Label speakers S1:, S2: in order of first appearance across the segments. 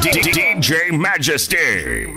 S1: DJ Majesty.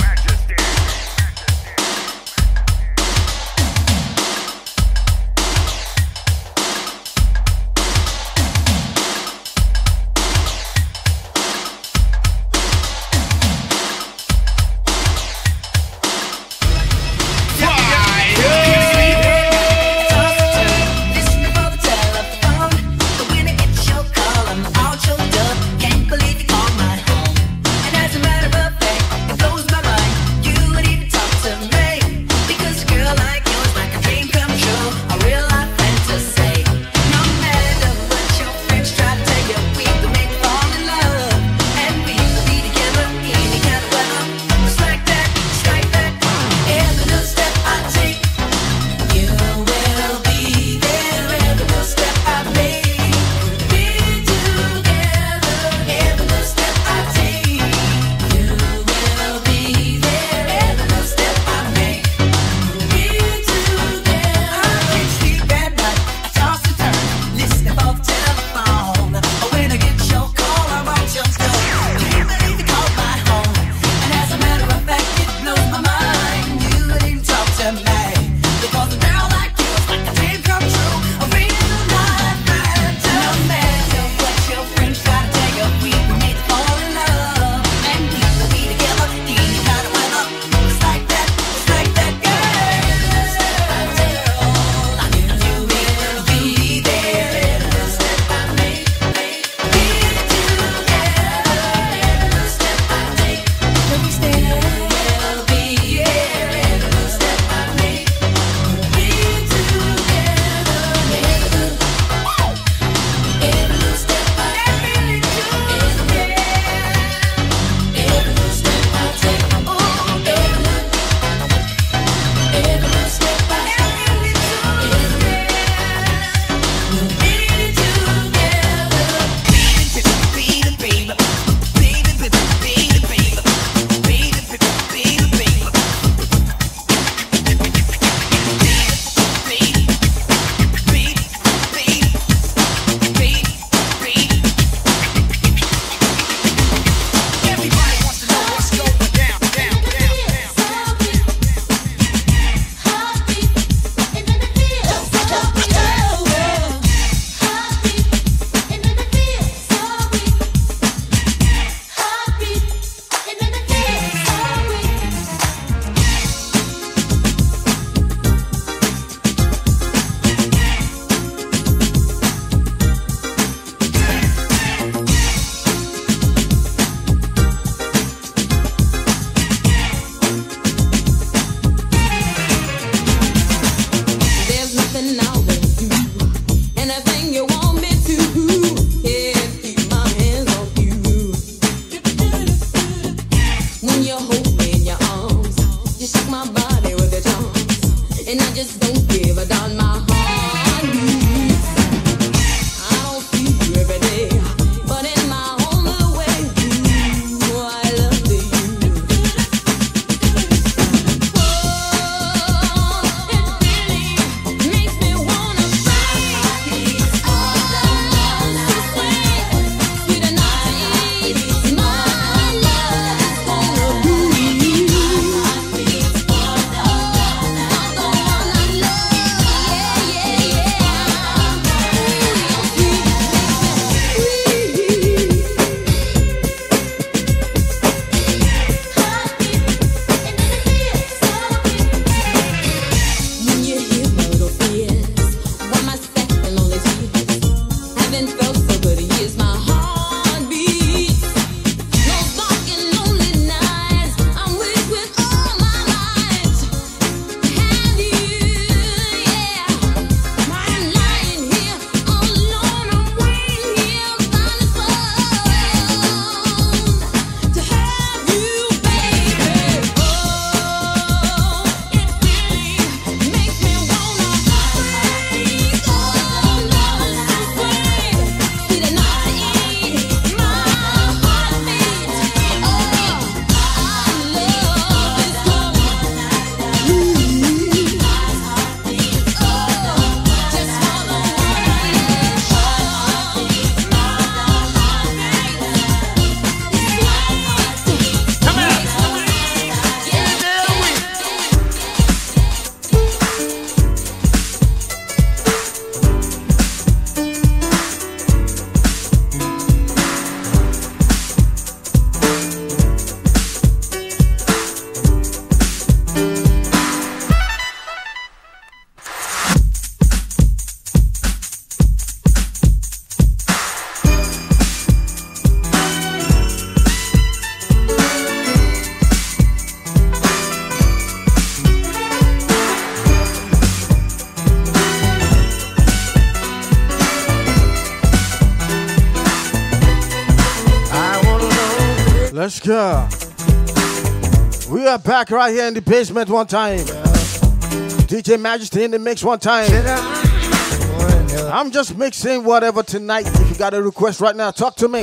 S2: Let's go. We are back right here in the basement one time. DJ Majesty in the mix one time. I'm just mixing whatever tonight. If you got a request right now, talk to me.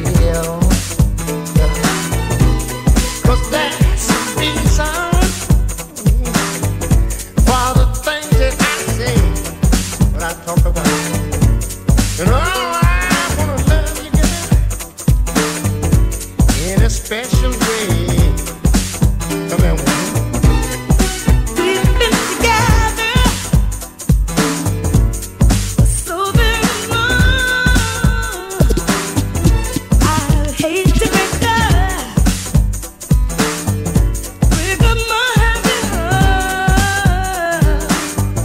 S3: Cause that's the reason for the things that I say when I talk about it. And all I wanna love you, girl, in a special way. Come on, woman.
S4: We've been together for so very long. I hate to break up my happy heart.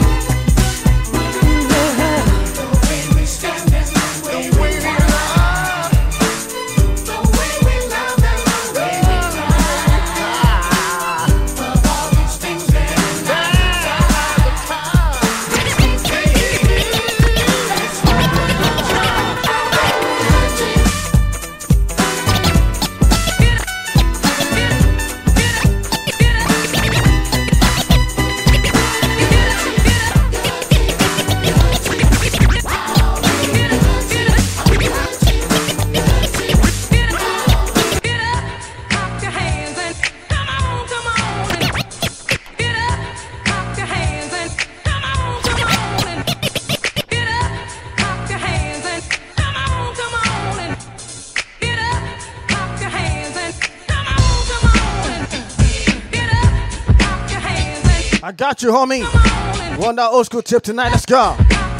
S4: The way we stand and the way we love, the way we love and the way we cry, of all these things that
S2: I got you, homie. Want that old school tip tonight? Let's go.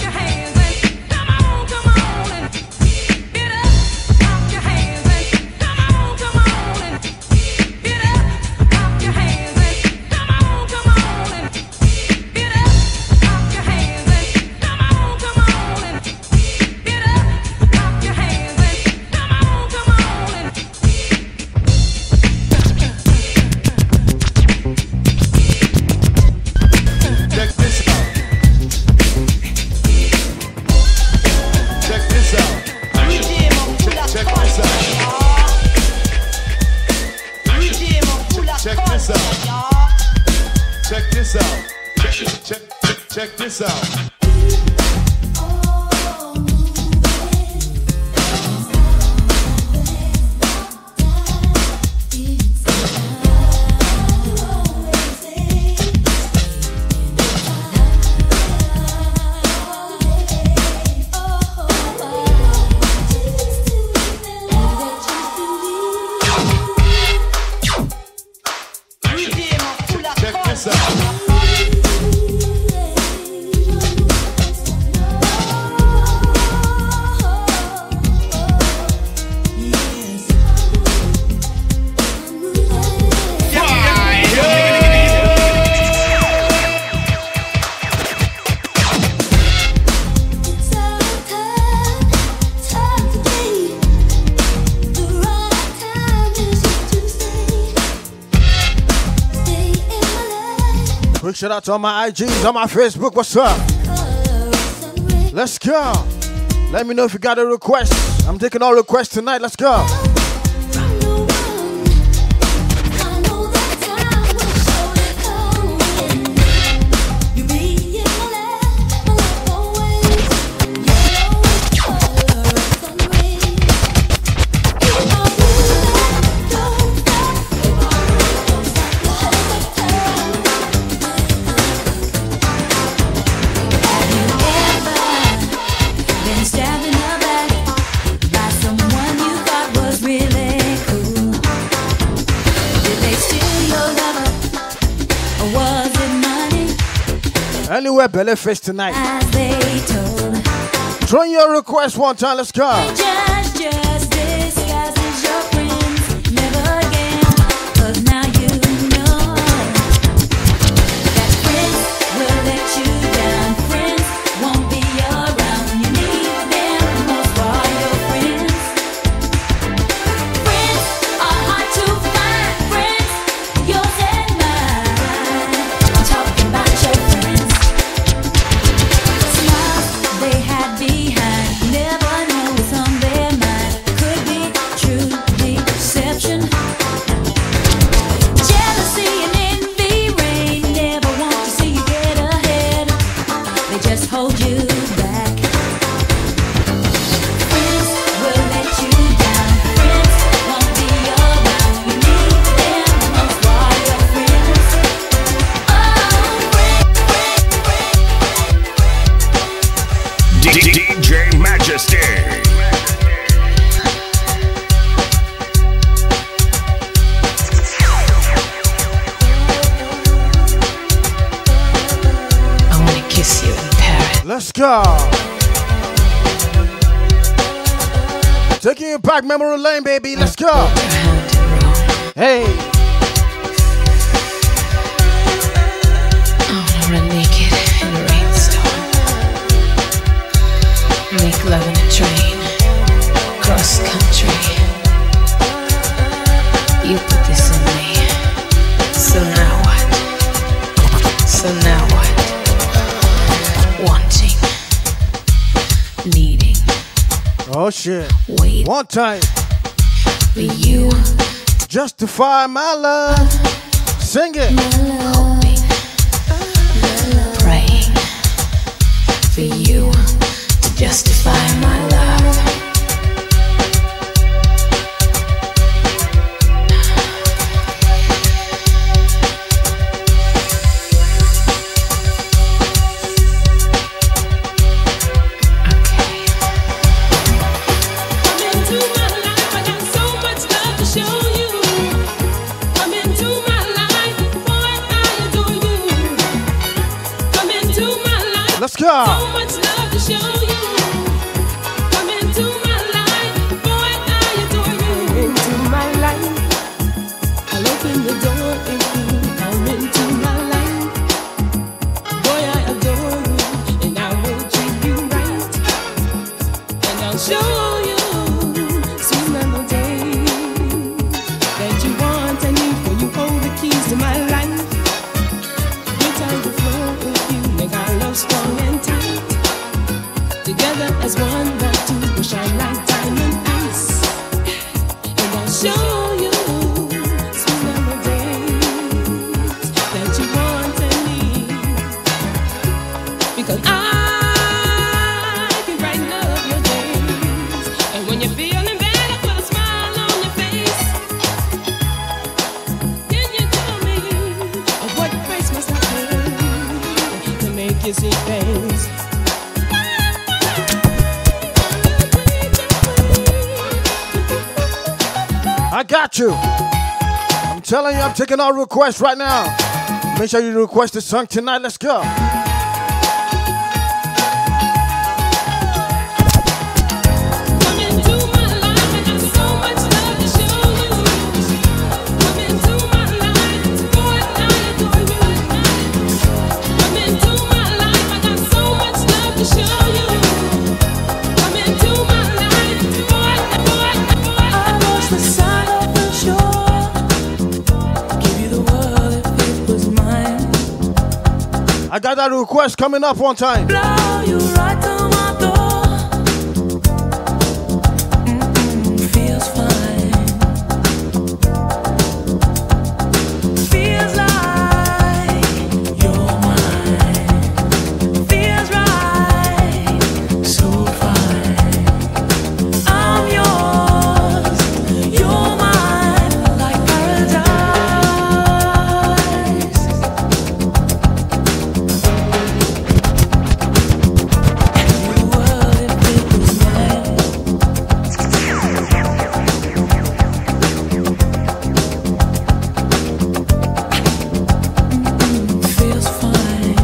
S3: Check this out. Quick shout out to all my IGs, on my Facebook. What's up? Let's go. Let me know if you got a request. I'm taking all requests tonight. Let's go. Anywhere belly fish tonight. Throw your request one time. Let's go.
S4: Just disguises your friends. Never again. 'Cause now you know that friends will let you down. Friends won't be around when you need them most. For your friends. Friends are hard to find. Friends, yours and mine. I'm talking about your friends. Smiles they had behind. Never know what's on their
S2: Taking you back memory lane, baby. Let's go. Hey.
S5: I wanna run naked in a rainstorm. Make love in a train. Cross country. You put this in me. So now what? So now what? Wanting. Needing.
S2: Oh shit.
S5: Wait.
S2: One time.
S5: For you.
S2: Justify my love. Sing it.
S5: Hoping. Praying. For you to justify my love.
S2: Let's go.
S6: So much love to show you. Come into my life, boy, I adore you. Into my life, I'll open the door if you come into my life. Boy, I adore you, and I will treat you right. And I'll show you sweet melodies that you want and need when you hold the keys to my life. Good time to flow with you, make our love strong and tight. Together as one, the two will shine like diamond ice. And I'll show you sweet melodies that you want and need. Because I can brighten up your days. And when you're feeling bad, I put a smile on your face. Can you tell me what price must I pay to make you see things?
S2: I got you. I'm telling you, I'm taking all requests right now. Make sure you request the song tonight. Let's go.
S6: Come into my life, I got so much love to show you. Come into my life, boy, I adore you. Come into my life, I got so much love to show you. Come into my life, boy, I was the sun of the shore. Give you the world if it was mine.
S2: I got that request coming up one time.
S6: Blow you right to my door. Feels fine. Feels like you're mine. Feels right, so fine. I'm yours, you're mine, like paradise. You would if it was mine. Feels fine.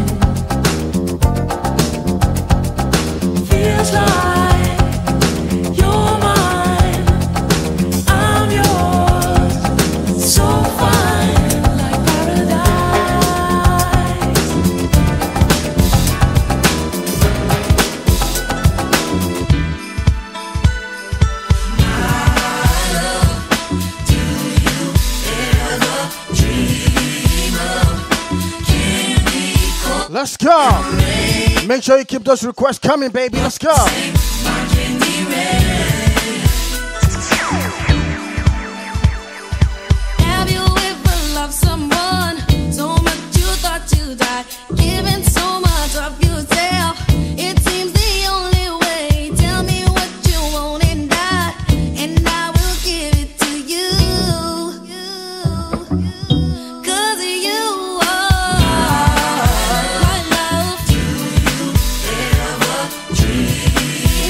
S6: Feels like you're mine. I'm yours. So fine, like paradise.
S2: Let's go. Make sure you keep those requests coming, baby. Let's go.
S4: Have you ever loved someone so much you thought you'd die? Giving so much of yourself, it seems the only way. Tell me what you want and I will give it to you. 'Cause you are my love. Do you ever dream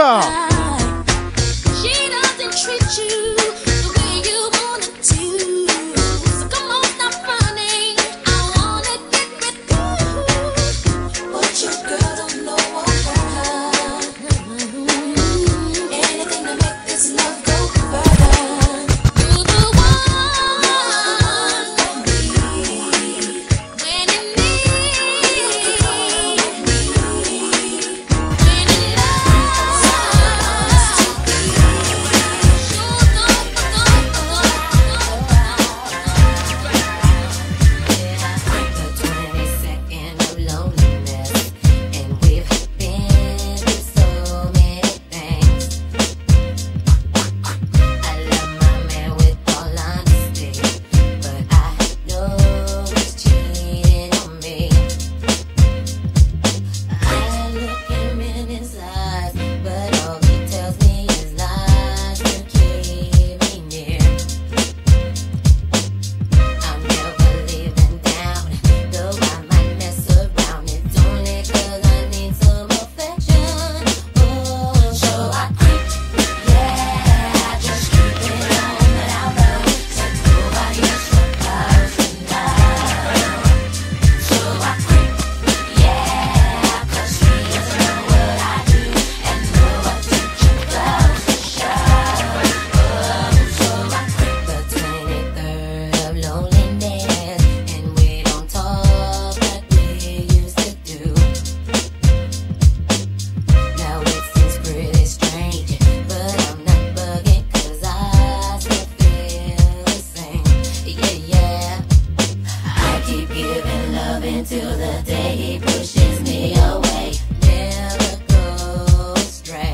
S2: go.
S4: She doesn't treat you the way you want it to. So come on, stop running. I wanna get with you. But your girl don't know about her. Anything to make this love go further. You're the one for me. When you need me. When you love. Till the day he pushes me away, never go astray.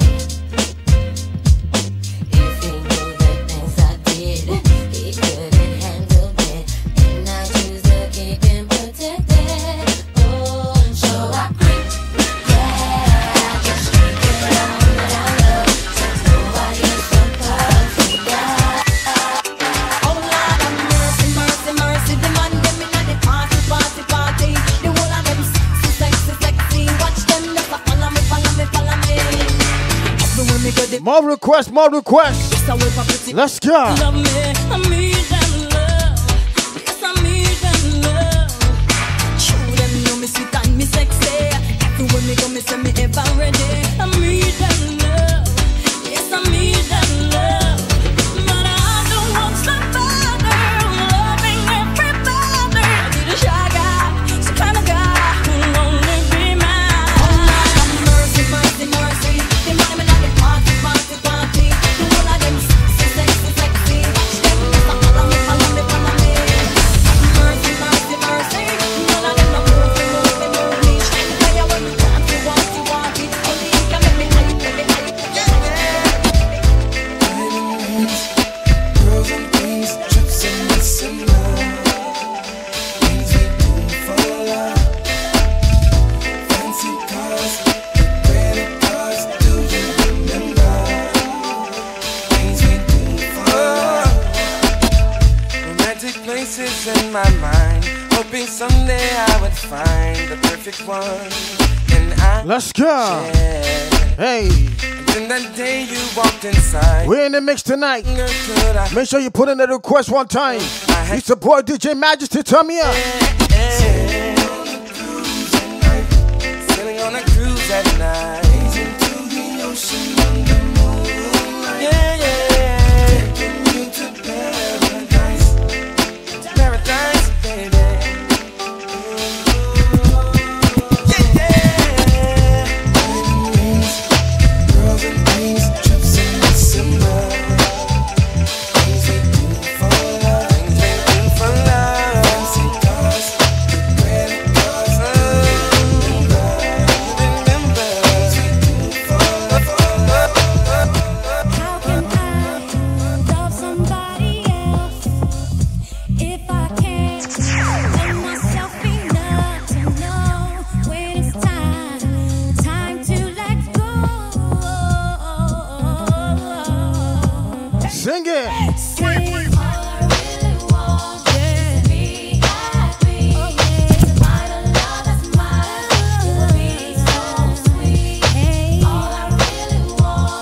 S4: If he knew the things I did, he couldn't handle it, and I choose to keep him protected. Oh, so I creep, yeah, just keep it on that I love, so nobody is supposed to die.
S7: Oh Lord have mercy, mercy, mercy, the man them inna the party, party, party. The whole of them sexy, sexy. Watch them just a follow me, follow me, follow me. Everywhere me go, they
S2: More requests, more requests.
S7: just a way for pretty.
S2: Let's go.
S7: Love me, I need them love. Yes, I need them love. Show them know me sweet and me sexy. Everywhere me go, me say me ever ready. I need them love. Yes, I need them love. But I don't want somebody loving everybody. I need a shy guy, some kind of guy who'll only be mine. Oh Lord have mercy, mercy, mercy. They want me like a party, party, party. The whole of them sexy, sexy, sexy. Watch them just a follow me, follow me, follow me. Mercy, mercy, mercy. None of them no move me, move me, move me. The way I want me, want you, want you, want it. Only you can make me hype, baby, hype.
S8: Girls and things, trips and this and that. Things we do for love. Fancy cars, credit cards, do you remember? Things we do for love. Romantic places in my mind, hoping someday I would find the perfect one. And I
S2: Let's go. Hey,
S8: and that day you walked inside.
S2: we're in the mix tonight.
S8: Girl, could I
S2: Make sure you put in the request one time. It's the boy DJ Majesty. Turn me up.
S8: sailing on a cruise at night. Into the ocean under moonlight. Yeah, yeah. Taking you to paradise. Paradise, baby. Yeah, yeah. Wedding rings, girls and things, trips in December. Things we do for love. Things we do for love. Fancy cars, credit cards, remember. Things we do for love.
S4: How can I love somebody else if I can't love myself enough to know when it's time to let go?
S2: Sing it.
S4: All I really want is to be happy. To find a love that's mine, to be so sweet. All I really want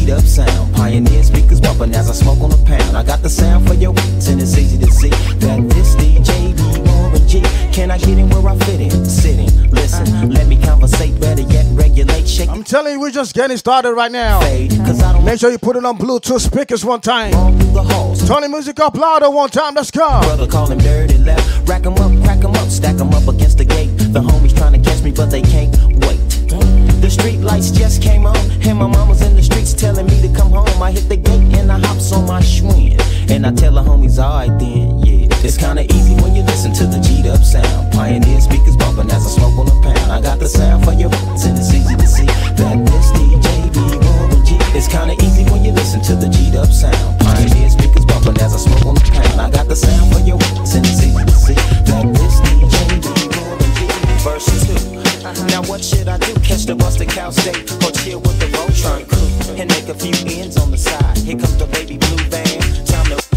S9: G'd up sound. Pioneer speakers bumping as I smoke on a pound. I got the sound for your beats and it's easy to see that this DJ be Warren G. Can I get in where I fit in? Sit in, listen, let me conversate, better yet regulate, shake.
S2: I'm telling you, we're just getting started right now.
S9: Cause I don't
S2: Make sure you put it on Bluetooth speakers one time.
S9: all through the halls.
S2: Turn the music up louder one time, let's go.
S9: Brother call him dirty left. Rack 'em up, crack 'em up, stack 'em up against the gate. The homies trying to catch me, but they can't wait. The street lights just came on, and my mama's in the streets telling me to come home. I hit the gate and I hops on my Schwinn, and I tell the homies, alright then, yeah. It's kinda easy when you listen to the G'd up sound. Pioneer speakers bumping as I smoke on a pound. I got the sound for your beats and it's easy to see that this DJ be Warren G. It's kinda easy when you listen to the G'd up sound. Pioneer speakers bumping as I smoke on a pound. I got the sound for your beats and it's easy to see that this DJ be Warren G. Verse 2. Now what should I do? Catch the bus to Cal State or chill with the Voltron crew and make a few ends on the side. Here comes the baby blue van. Time to.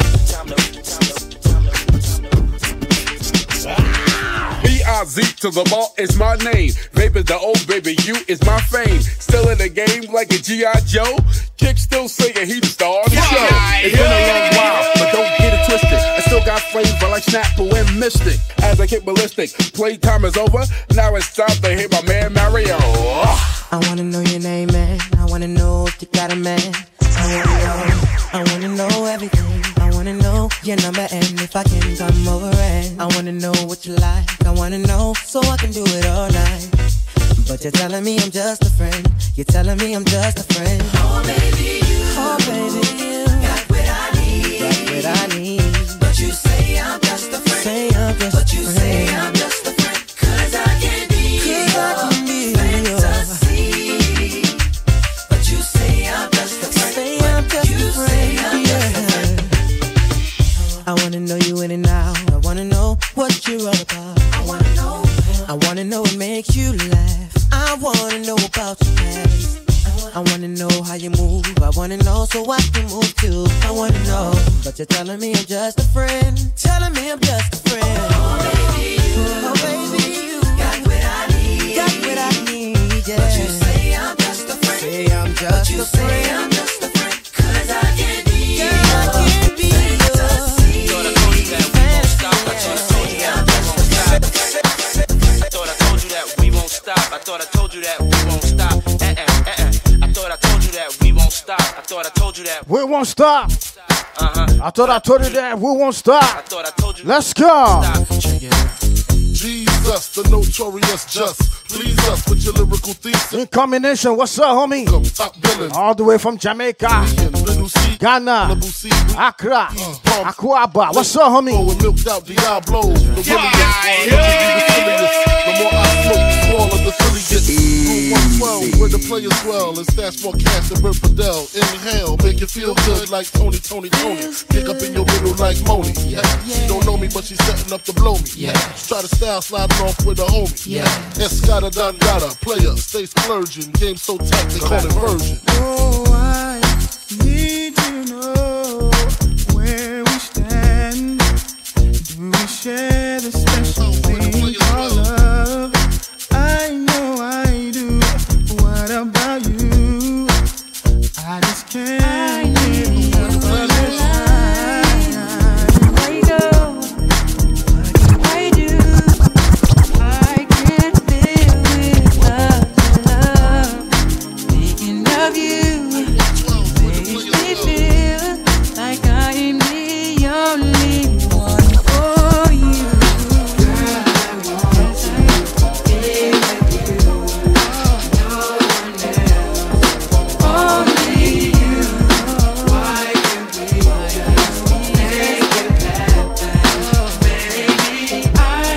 S10: B-I-Z to the ball is my name. Baby, the old baby, you is my fame. Still in the game like a G.I. Joe. Kick still singing, he the star of the show. It's been a long while, but don't get it twisted. I still got flavor like Snapple and Mystic. As I kick ballistic, playtime is over. Now it's time to hit my man Mario.
S8: I wanna know your name, man. I wanna know if you got a man. I wanna know everything. I wanna know your number and if I can come over and I wanna know what you like. I wanna know so I can do it all night. But you're telling me I'm just a friend. You're telling me I'm just a friend.
S7: Oh baby,
S8: you
S7: got what I need.
S8: got what I need.
S7: But you say I'm just a friend.
S8: Say I'm just
S7: But you
S8: a friend.
S7: say I'm just a friend. 'Cause I can be your fantasy. But you say I'm just a friend.
S8: Say I'm just
S7: You
S8: a
S7: say
S8: friend.
S7: I'm just a friend.
S8: I wanna know you in and out. I wanna know what you're all about.
S7: I wanna know.
S8: I wanna know what makes you laugh. I wanna know about your past. I wanna know how you move. I wanna know so I can move too. I wanna know, but you're telling me I'm just a friend. Telling me I'm just a friend.
S7: Oh baby,
S8: you
S7: got what I need.
S8: got what I need, yeah.
S7: But you say I'm just a friend.
S8: Say I'm just
S7: But you
S8: a
S7: say
S8: friend.
S7: I'm just a friend. 'Cause I can be
S8: Girl, I can be
S7: fantasy.
S11: Thought I told you that we won't stop. I thought I told you that we won't stop. I thought I told you that we won't stop. I thought I told you that we won't stop. I thought I told you that we won't stop. I thought I told you that.
S2: We won't stop. I thought I told you that we won't stop.
S11: I thought I told you.
S2: Let's go.
S12: Jesus, the notorious just. Please us with your lyrical thesis.
S2: In combination, what's up, homie?
S12: Top billing.
S2: All the way from Jamaica, Ghana, Accra, Aquaba. What's up, homie?
S12: With milked out Diablo. The williest one, the silliest. The more I smoke, the smaller the silly gets. Room 112, where the players dwell. And stash more cash than Bert Fidel. Inhale, make you feel good like Tony. Pick up in your middle like Moni. She don't know me, but she's setting up to blow me. Try to style sliding off with a homie. Escada Dangada, player, stay splurging. Game so tight, they call it version.
S6: Oh, I need to know where we stand. Do we share the special thing called love? I know I do. What about you? I just can't get enough of this time.
S4: I go, what do I do? I can't live without love. Thinking of you makes me feel like I am the only one for you. Girl, I want to be with you. No one else, only you. Why can't we just make it happen, baby?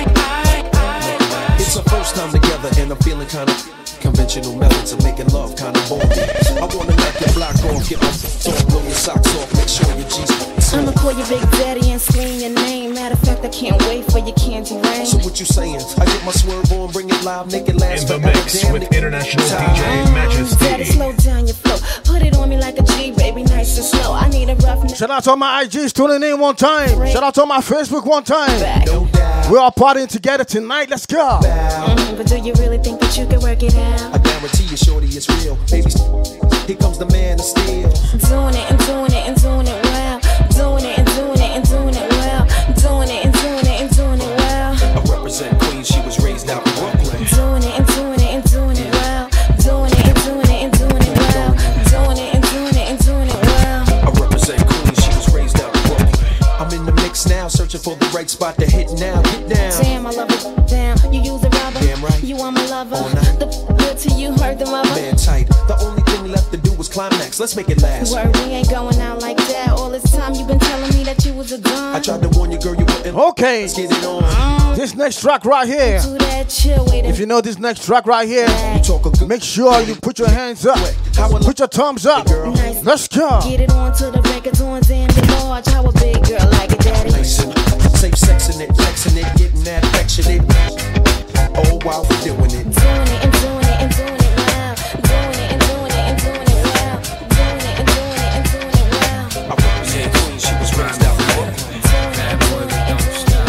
S13: It's our first time together and I'm feeling kind of conventional methods of making love kind of boring. I wanna knock your block off, get my talk, blow your socks off, make sure your G's.
S14: I'ma call you Big Daddy and scream your name. Matter of fact, I can't wait for your candy rain.
S13: So what you saying? I get my swerve on, bring it live, make it last
S1: In the mix with international DJ Majesty.
S14: Daddy, slow down your flow. Put it on me like a G, baby, nice and slow. I need a rough.
S2: Shout out to all my IGs tuning in one time. Shout out to all my Facebook one time.
S13: No doubt.
S2: We're all partying together tonight. Let's go.
S14: But do you really think that you can work it out?
S13: I guarantee you, shorty, it's real. Baby, here comes the man of steel.
S14: Doing it and doing it and doing it well. Doing it and doing it and doing it well. Doing it and doing it and doing it well.
S13: I represent Queens, she was raised out in Brooklyn.
S14: Doing it and doing it and doing it well. Doing it and doing it and doing it well. Doing it and doing it and doing it well.
S13: I represent Queens, she was raised out in Brooklyn. I'm in the mix now, searching for the right spot to hit now. Get down.
S14: Damn, I love it. Damn, you use a rubber.
S13: Damn right.
S14: You are my lover.
S13: All night.
S14: The good to you hurt the mother.
S13: Man tight. The only thing left to do was climax. Let's make it last.
S14: Word, we ain't going out like that. All this time you've been telling me that you was a gun.
S13: I tried to warn you, girl, you wouldn't.
S2: Okay.
S13: Let's get it on.
S2: This next track right here.
S14: Do that chill, wait
S2: If you know this next track right here,
S13: You talk a good
S2: make sure you put your hands up. Put your thumbs up.
S14: Nice.
S2: Let's go.
S14: Get it on to the reggaetons and the large. How a big girl like it, daddy.
S13: Nice and safe sexing it, flexing it, getting that affectionate. Oh, while we're doing it.
S14: Doing it and doing it and doing it well. Doing it and doing it and doing it well. Doing it and doing it and doing it well.
S13: I represent Queens, she was raised out in Brooklyn.
S15: Bad boy, but don't stop.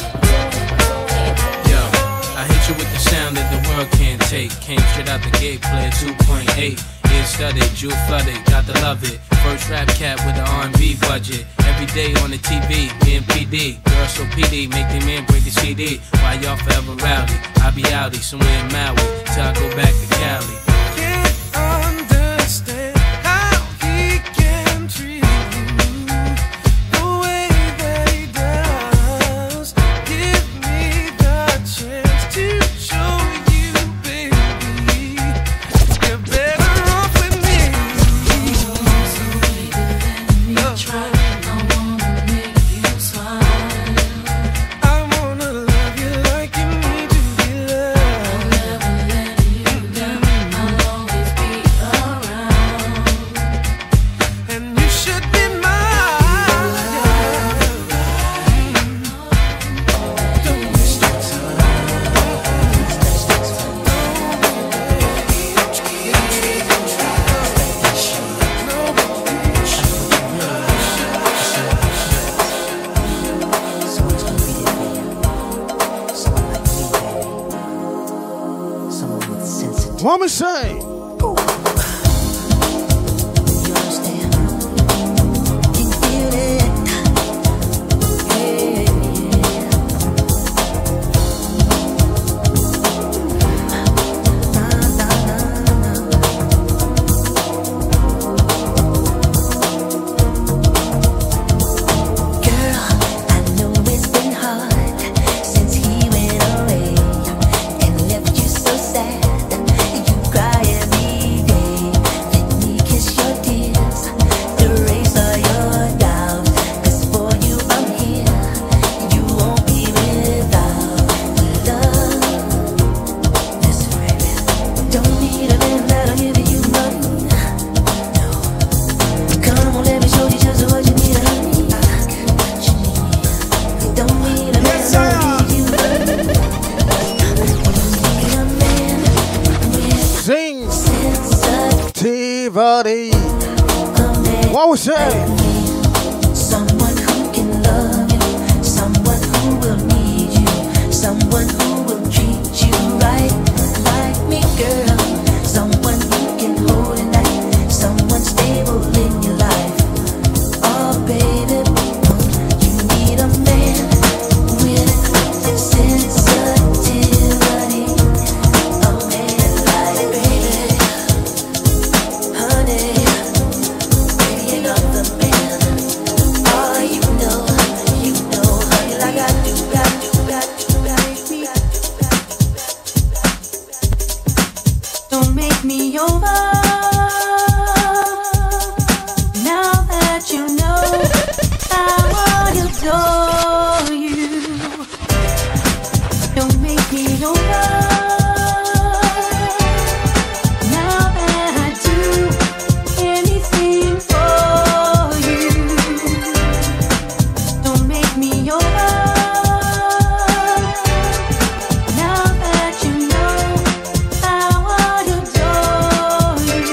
S15: Yo, I hit you with the sound that the world can't take. Came straight out the gate, played 2.8. Ear studded, jewel flooded, got to love it. First rap cat with an R&B budget. Every day on the TV, me and PD. Girl so PD, make the man break the CD. Why y'all forever rowdy? I be outie somewhere in Maui till I go back to Cali.
S8: Can't understand how he can treat you the way that he does. Give me the chance to show you, baby, you're better off with me.
S6: Try. I wanna make you smile.
S8: I wanna love you like you need to be loved.
S6: I'll never let you down. I'll always be around.
S8: And you should be mine. Don't be
S2: What me say? Sensitivity. What we say?
S16: Someone who can love you, someone who will need you, someone who will treat you right, like me, girl. Someone you can hold at night, someone stable in your life. Oh, baby, you need a man with sensitivity. A man like baby, honey. Another man. Oh, you know, honey, like I do, Don't make me over. Now that you know how I adore you. Don't make me over. Now that I do anything for you. Don't make me over. Now that you know how I adore you.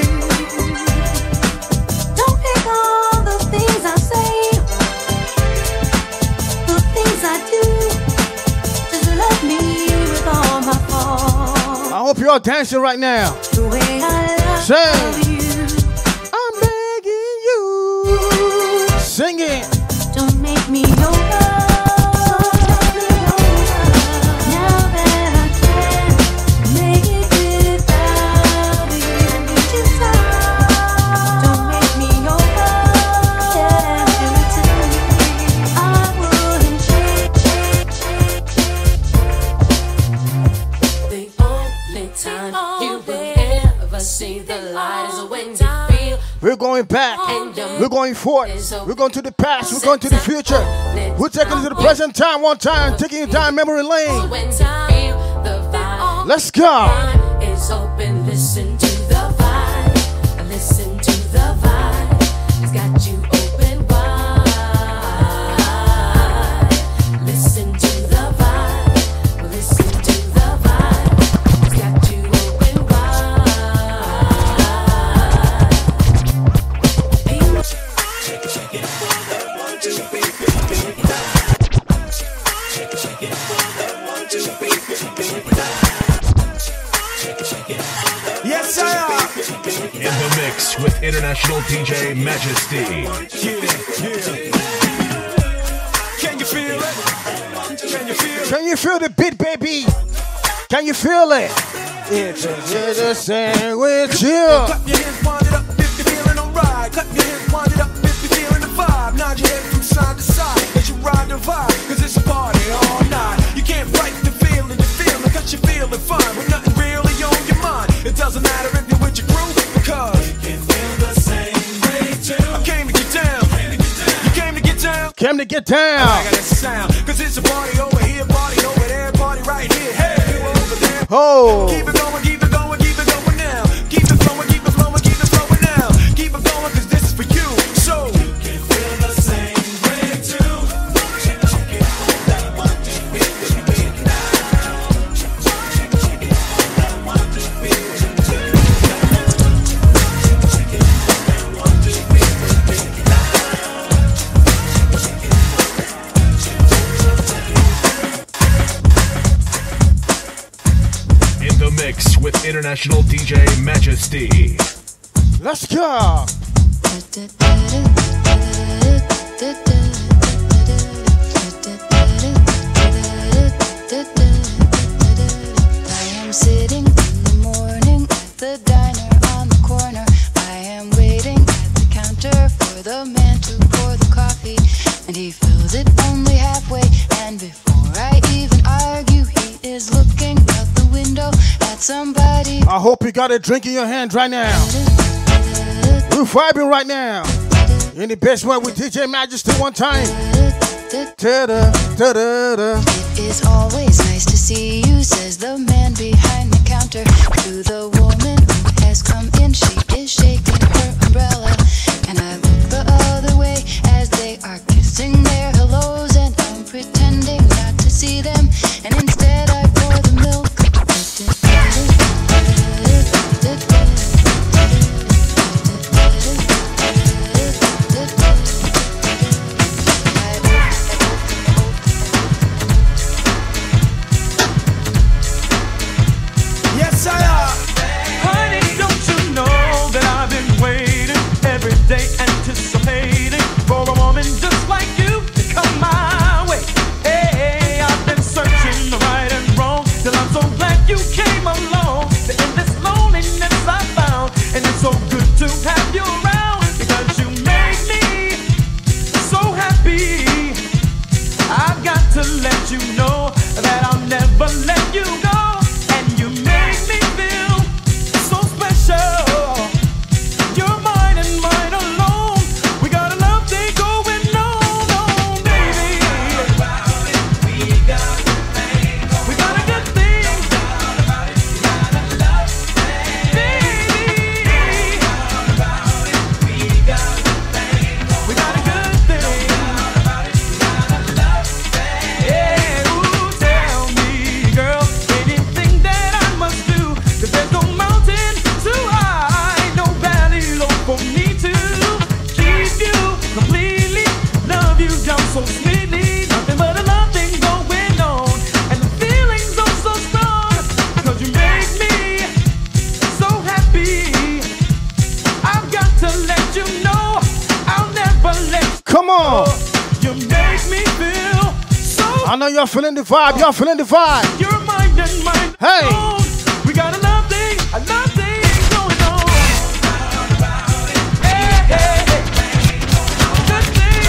S2: are dancing right now.
S16: The way I love
S2: Sing.
S16: you.
S2: I'm begging you. Sing it.
S16: Don't make me over. Now that I can't make it without you. Don't make me over. Yeah, do it to me. I wouldn't change.
S6: The only time you will ever see the light is when you feel.
S2: We're going back. We're going forward. We're going to the past. We're going to the future. We're taking it to the present time. One time, taking you down memory lane. Let's go.
S6: It's open. Listen to the vibe. Listen to the vibe. It's got you open wide. Listen to the vibe. Listen to the vibe. It's got you open wide.
S17: Yes, I am.
S1: In the mix with international DJ Majesty.
S17: Can you feel it? Can you feel it?
S2: Can you feel the beat, baby? Can you feel it? It's a sandwich.
S17: Clap your hands, wind it up if you're feeling alright. Clap your hands, wind it up if you're feeling the vibe. Nod your head from side to side as you ride the vibe. Cause it's a party all night. You can't fight the feeling you're feeling cause you're feeling fine. With nothing really on your mind. It doesn't matter if you're with your crew because you can feel the same way too. I came to get down. You came to get down.
S2: Came to get down.
S17: I got that sound. Cause it's a party over here, party over there, party right here. Hey, you over there.
S2: Oh.
S17: Keep it going, keep it going, keep it going now. Keep it flowing, keep it flowing, keep it flowing now. Keep it going cause this is for you. So you can feel the same way too.
S1: In the mix with international DJ Majesty.
S2: Let's go.
S14: I am sitting in the morning at the diner on the corner. I am waiting at the counter for the man to pour the coffee, and he fills it only halfway. And before I even argue, he is looking out the window at somebody.
S2: I hope you got a drink in your hand right now. We're vibing right now. In the basement with DJ Majesty one time. Ta-da, ta-da-da.
S14: It is always nice to see you, says the man behind the counter to the woman who has come in. She is shaking her umbrella, and I look the other way as they are kissing their hellos, and I'm pretending not to see them, and instead I pour the milk.
S17: Yes, I are.
S2: I know you're feeling the vibe. You're feeling the vibe.
S17: You're mine and mine.
S2: Hey.
S17: We got a love thing going on. Hey, hey, hey. Good thing.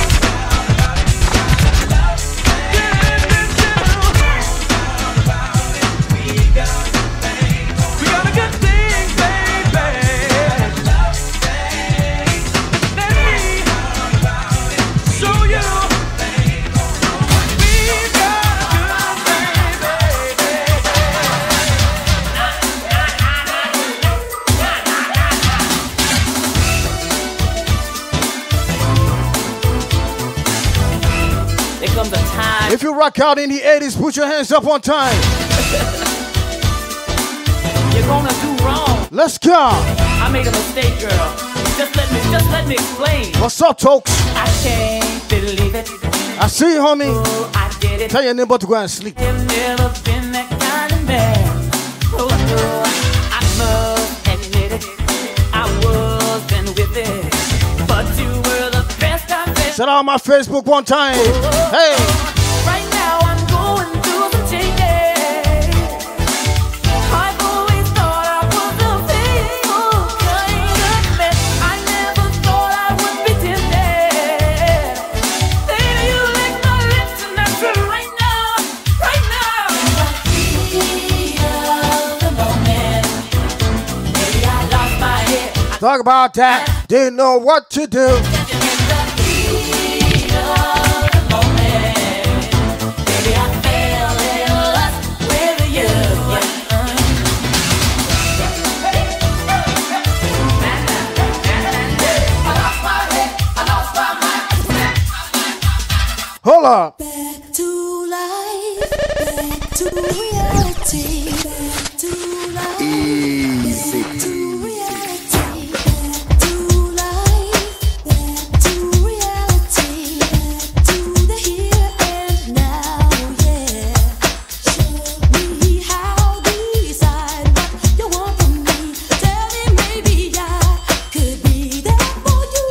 S17: We got a good thing, baby. Let me show you.
S2: If you rock out in the 80s, put your hands up on time.
S18: You're gonna do wrong.
S2: Let's go.
S18: I made a mistake, girl. Just let me explain.
S2: What's up, folks?
S18: I can't believe it.
S2: I see you, homie.
S18: Oh, I did it.
S2: Tell your neighbor to go and sleep.
S18: I've never been that kind of man. Oh, no, I must admit it. I wasn't with it. But you were the best I've ever.
S2: Shout out my Facebook one time. Hey.
S18: Right now I'm going through the changes. I've always thought I was a faithful kind of man. I never thought I would be tempted. Baby, you lick my lips and that's it right now, right now. The moment, maybe I lost my head.
S2: Talk about that. Didn't know what to do. Hold up.
S4: Back to life, back to reality, back to life.
S19: Easy.
S4: Back to reality, back to life, back to reality, back to the here and now, yeah. Show me how, decide what you want from me. Tell me maybe I could be there for you.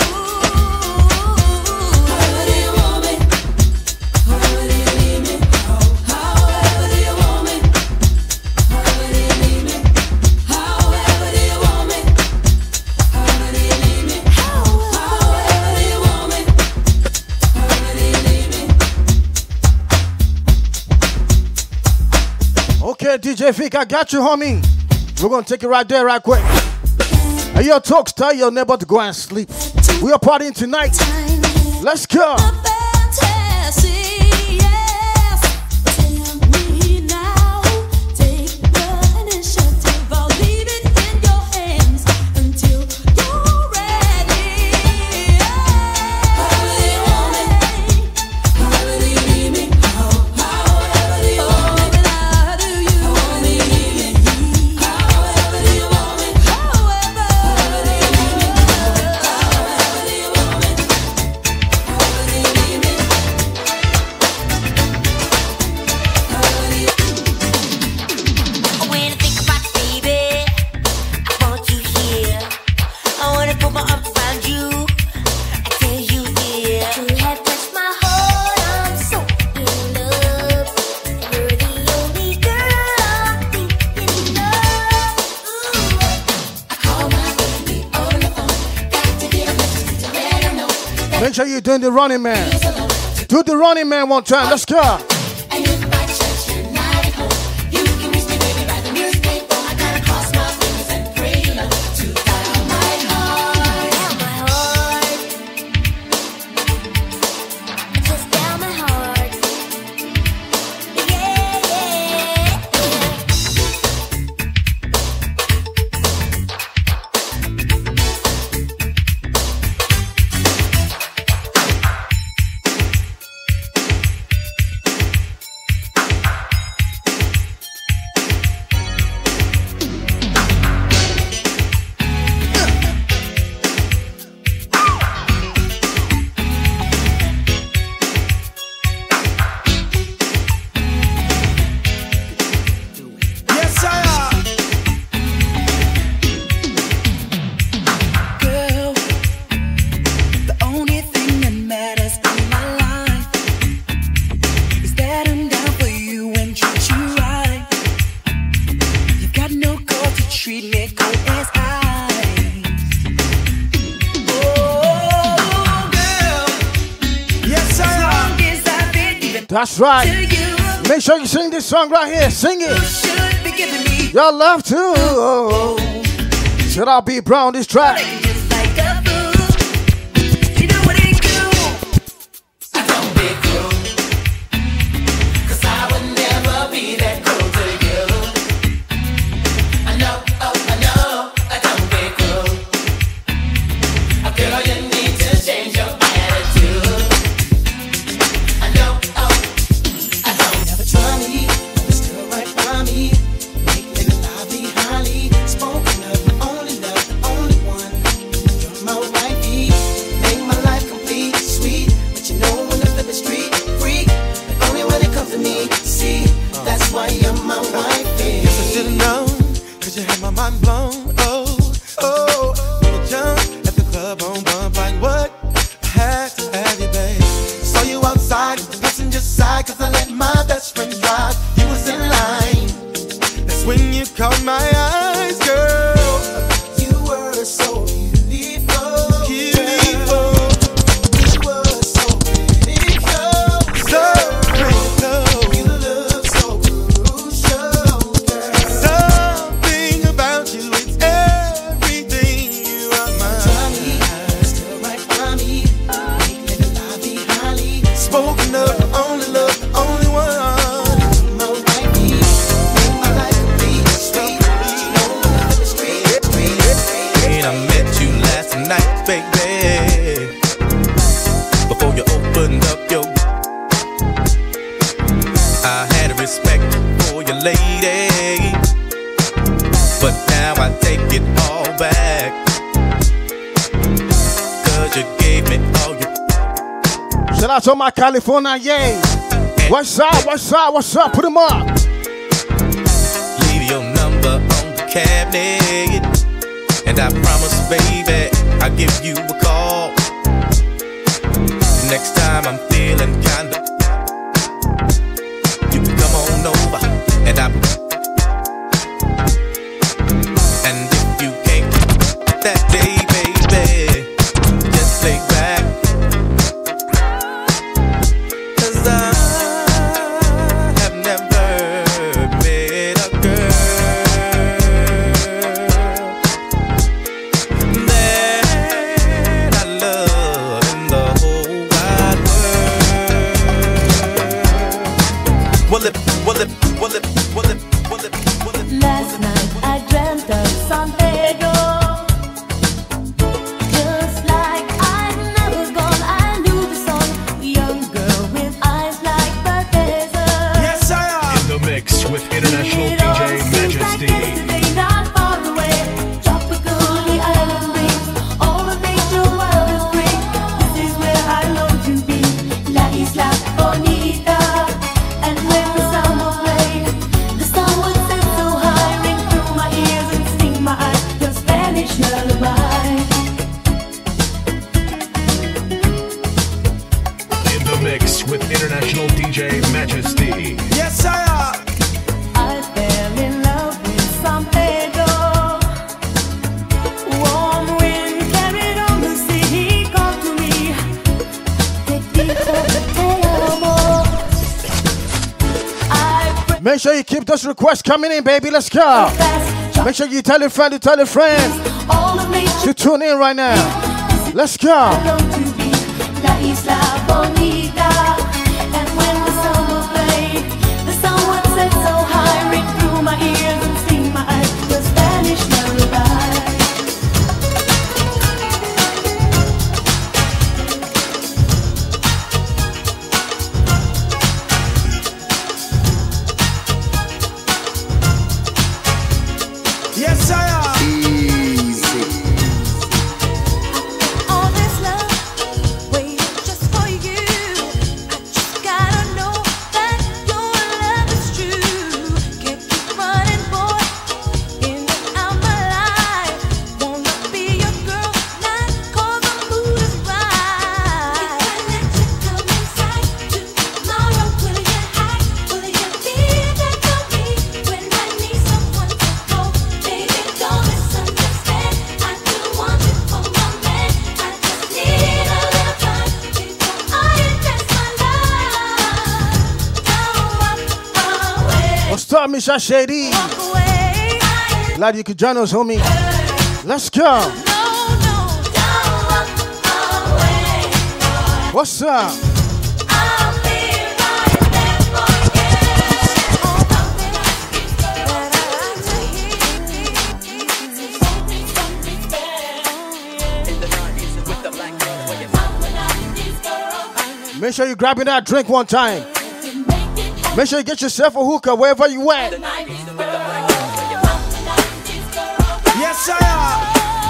S4: However do you want me? However do you need me? However do you want me? However do you need me? However do you want me? However do you need me? However do you want me? However do you need me?
S2: Okay, DJ Vic, I got you, homie. We're gonna take it right there, right quick. Hey, yo, Talks, tell your neighbor to go and sleep. We are partying tonight. Let's go.
S4: Fantasy, yes. Tell me now. Take the initiative. I'll leave it in your hands until you're ready. However do you want me? However do you need me? However do you want me? How do you want me? However do you want me? However do you need me? However do you want me? However do you need me?
S16: When I think about you, baby, I want you here. I wanna put my arms around you. I tell you, yeah. You have touched my heart. I'm so in love. You're the only girl I'm thinking of. Ooh. I call my baby on the phone. Got to get a message to let her know.
S2: Make sure you're doing the running man. Do the running man one time. Let's go.
S16: And if by chance you're not at home, you can reach me, baby, by the newspaper. I gotta cross my fingers and pray to love to dial my heart. Dial my heart. Just dial my heart. Yeah, yeah,
S7: clear cold as ice. Oh, girl,
S17: yes,
S7: as long as I've been giving
S2: That's right.
S7: to you,
S2: Make sure you sing this song right here. Sing
S7: you
S2: it.
S7: should be giving me
S2: Your love too. Should I be brown this track?
S7: just like a fool. You know what it do?
S8: I don't be cruel, 'cause I would never be that cruel to you. I know, I know, I don't be cruel. Girl, you need to change your attitude. I know, I don't. Never try me, but still right by me. Make niggas lie behind. Spoken of, only love, the only one. You're my wifey, make my life complete, sweet. But you know when I flip the street, freak. But only when it comes to me, see. That's why you're my wifey.
S17: Guess I should've known, 'cause you had my mind blown. Oh, oh, when you jumped at the club on bump like what? I had to have you, babe. Saw you outside, the passenger side, 'cause I let my best friend drive. You was in line. That's when you caught my eyes, girl.
S8: You were so beautiful.
S17: Beautiful.
S8: You were so critical.
S17: So critical.
S8: You look so crucial, girl.
S17: Something about you, it's everything. You are mine.
S8: Still right by me. Make niggas lie behind.
S17: Spoken of, only love, the only one.
S8: My wifey, make my life complete, sweet. But you know when I hit the street.
S17: And I met you last night, baby. Before you opened up your, I had a respect for your lady, but now I take it all back. 'Cause you gave me all your.
S2: Shout out to my California, yay. What's up? What's up? What's up? Put 'em up.
S17: Leave your number on the cabinet, and I promise, baby, I'll give you a call. Next time I'm feeling kinda, you can come on over, and if you can't that day, baby, just lay back. 'Cause I have never met a girl that I love in the whole wide world.
S18: Last night I dreamt of San Pedro. Just like I'd never gone, I knew the song. Young girl with eyes like the desert.
S17: Yes, I am.
S1: In the mix with international DJ Majesty.
S18: Not far away, tropical the island breeze, all of nature wild and free. This is where I long to be, La Isla Bonita. And when the summer played, the sun would set so high, ring through my ears and sting my eyes, the Spanish lullaby.
S1: In the mix with international DJ Majesty.
S17: Yes, I am.
S18: I fell in love with San Pedro. Warm wind carried on the sea, he called to me. Te dijo te amo.
S2: Make sure you keep those requests coming in, baby. Let's go. Make sure you tell your friend to tell your friend
S18: All of nature
S2: to tune in right now. Let's go.
S18: long to be, La Isla Bonita. And when the summer played, the sun would set so high, ring through my ears and sting my eyes, the Spanish lullaby.
S17: Yes, I am.
S18: All this love waiting just for you. I just gotta know that your love is true. Can't keep running, boy, in and out my life. Wanna be your girl, not 'cause the mood is right. If I let you come inside tomorrow, will you hide? Will you be there for me when I need someone to hold? Baby, don't
S2: Keisha Shady. Glad you could join us, homie. Let's go. What's up? Make sure you're grabbing that drink one time. Make sure you get yourself a hookah wherever you at.
S17: Yes, sir.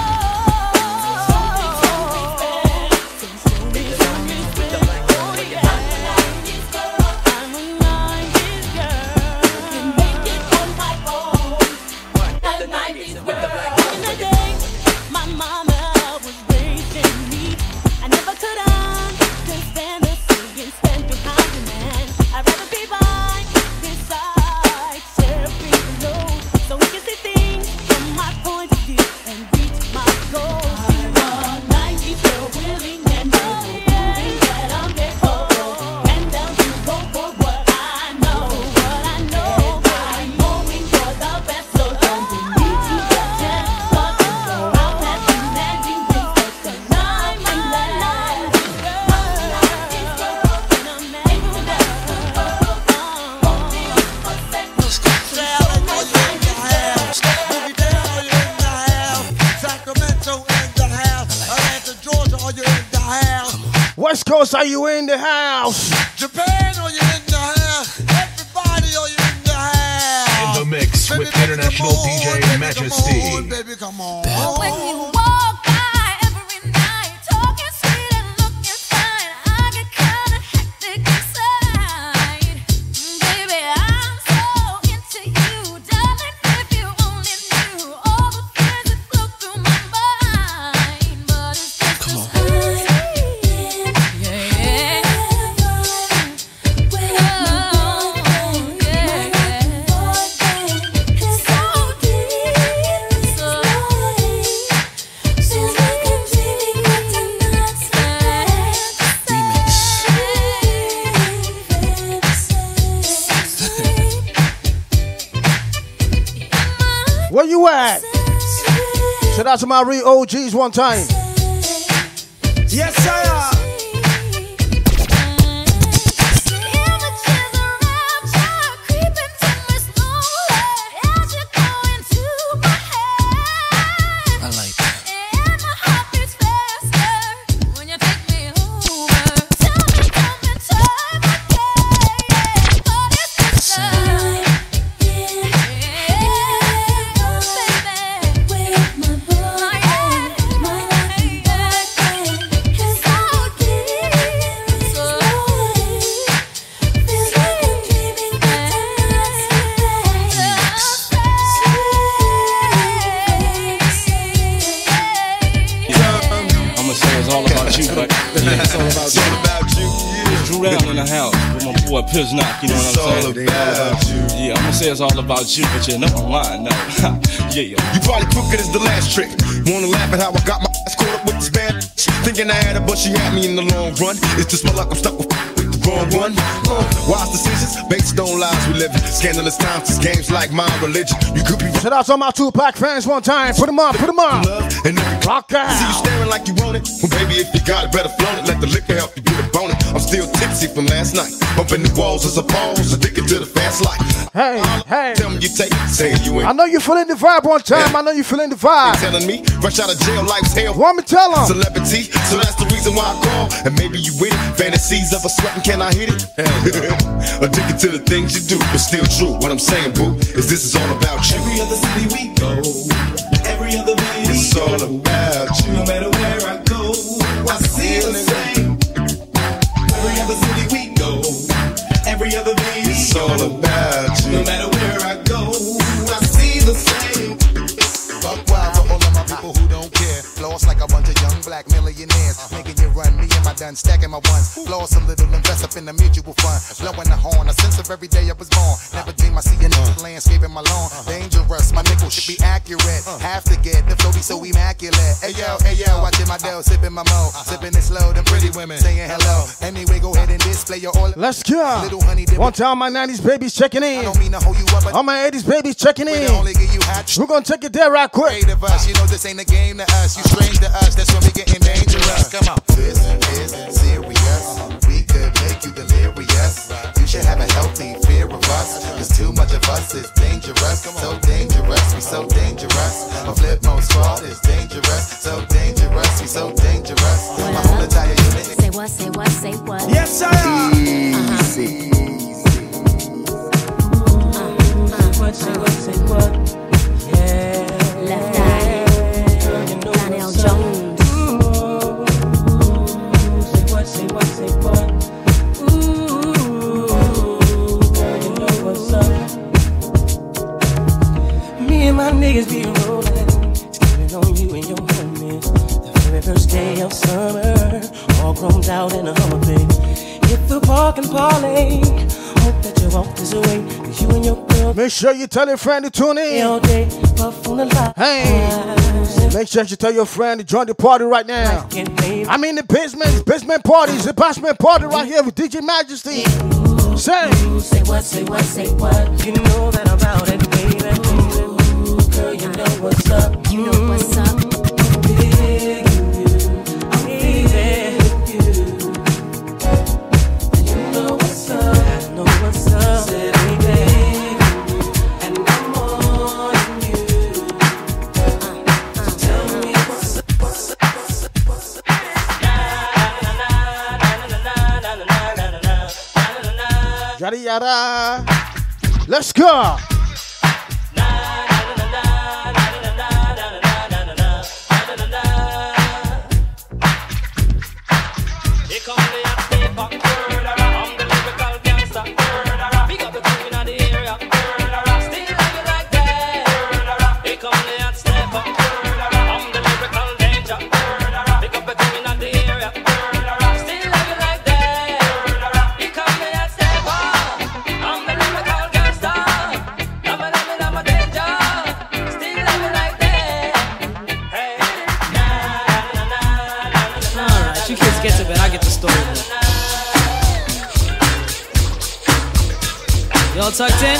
S2: West Coast, are you in the house?
S12: Japan, are you in the house? Everybody, are you in the house?
S1: In the mix with International DJ Majesty.
S12: Come on, baby, come on.
S4: When you walk by every night, talking sweet and looking fine, I get kinda hectic inside. Baby, I'm so into you, darling. If you only knew all the things that flow through my mind, but it's just a sweet.
S2: Where you at? Shout out to my real OGs one time.
S17: Yes, sir.
S19: Piz knock, you know what I'm saying? Yeah, I'm gonna say it's all about you, but you're not lying, no. Yeah.
S20: You probably crooked as the last trick. Wanna laugh at how I got my ass caught up with this bad bitch. Thinking I had her, but she had me in the long run. It's just my luck, I'm stuck with the wrong one. Wise decisions, based on lies we live in. Scandalous times, it's games like my religion. You could be
S2: Shout out to my Tupac fans one time. Put them up, put them up. Rock out.
S20: See you staring like you want it. Well, baby, if you got it, better flaunt it. Let the liquor help you get a bonus. I'm still tipsy from last night. Bumping the walls as a pause, addicted to the fast life.
S2: Hey, hey.
S20: Tell me you take it, say you ain't.
S2: I know you feeling the vibe one time. Yeah. I know you feeling the vibe.
S20: You're telling me, fresh out of jail, life's hell.
S2: Want me tell them?
S20: Celebrity, so that's the reason why I call. And maybe you with it. Fantasies of a sweating, can I hit it? Addicted to the things you do, but still true. What I'm saying, boo, is this is all about you.
S8: Every other city we go, every other lady
S20: it's all about you.
S8: No matter where I go, I see the same. Every other city we go, every other lady
S20: it's all about you.
S8: No matter where I go, I see the same.
S12: Buck wild for all of my people who don't care.
S21: Floss like a bunch of young black millionaires. Making you run, me and my done, stacking my ones. Floss a little, invest up in the mutual fund. Blowing the horn, a sense of every day I was born. Never dream I see a nigga landscaping my lawn. Dangerous, my nickel should be accurate. Have to get the flow be so immaculate. Hey yo, watching my dough, sipping my mo. Sipping it slow, them pretty women saying hello. Anyway, go ahead and display your all.
S2: Let's go. One time my 90s babies checking in.
S21: I don't mean to hold you up, but
S2: all my 80s babies checking in. We're gonna take it there right quick.
S21: Of us, you know this ain't a game to us. You strange to us, that's when we getting dangerous. Come on. This is serious. We could make you delirious. You should have a healthy fear of us. Cause too much of us is dangerous. So dangerous, we so dangerous. A flip mode squad is dangerous. So dangerous, we so dangerous. My whole entire unit.
S4: Say what, say what, say what.
S21: Yes, sir.
S4: Easy.
S18: What, say what, say what. Yeah.
S4: Left eye. Daniel Jones.
S18: Say what, say what, say what. Ooh, girl, you know what's up. Me and my niggas be rolling, skating on you and your homies. The very first day of summer, all grown out in a Hummer, baby. Hit the park and parlay. Hope that you walk this way. Cause you and your girl.
S2: Make sure you tell your friend to tune in.
S18: All day, puff on the line.
S2: Hey, make sure you tell your friend to join the party right now. I mean the basement parties, the basement party right here with DJ Majesty.
S18: Say what, say what, say what. You know that I'm about it, baby. Girl, you know what's up.
S4: You know what's up.
S2: Yada yada. Let's go.
S22: Y'all tucked in?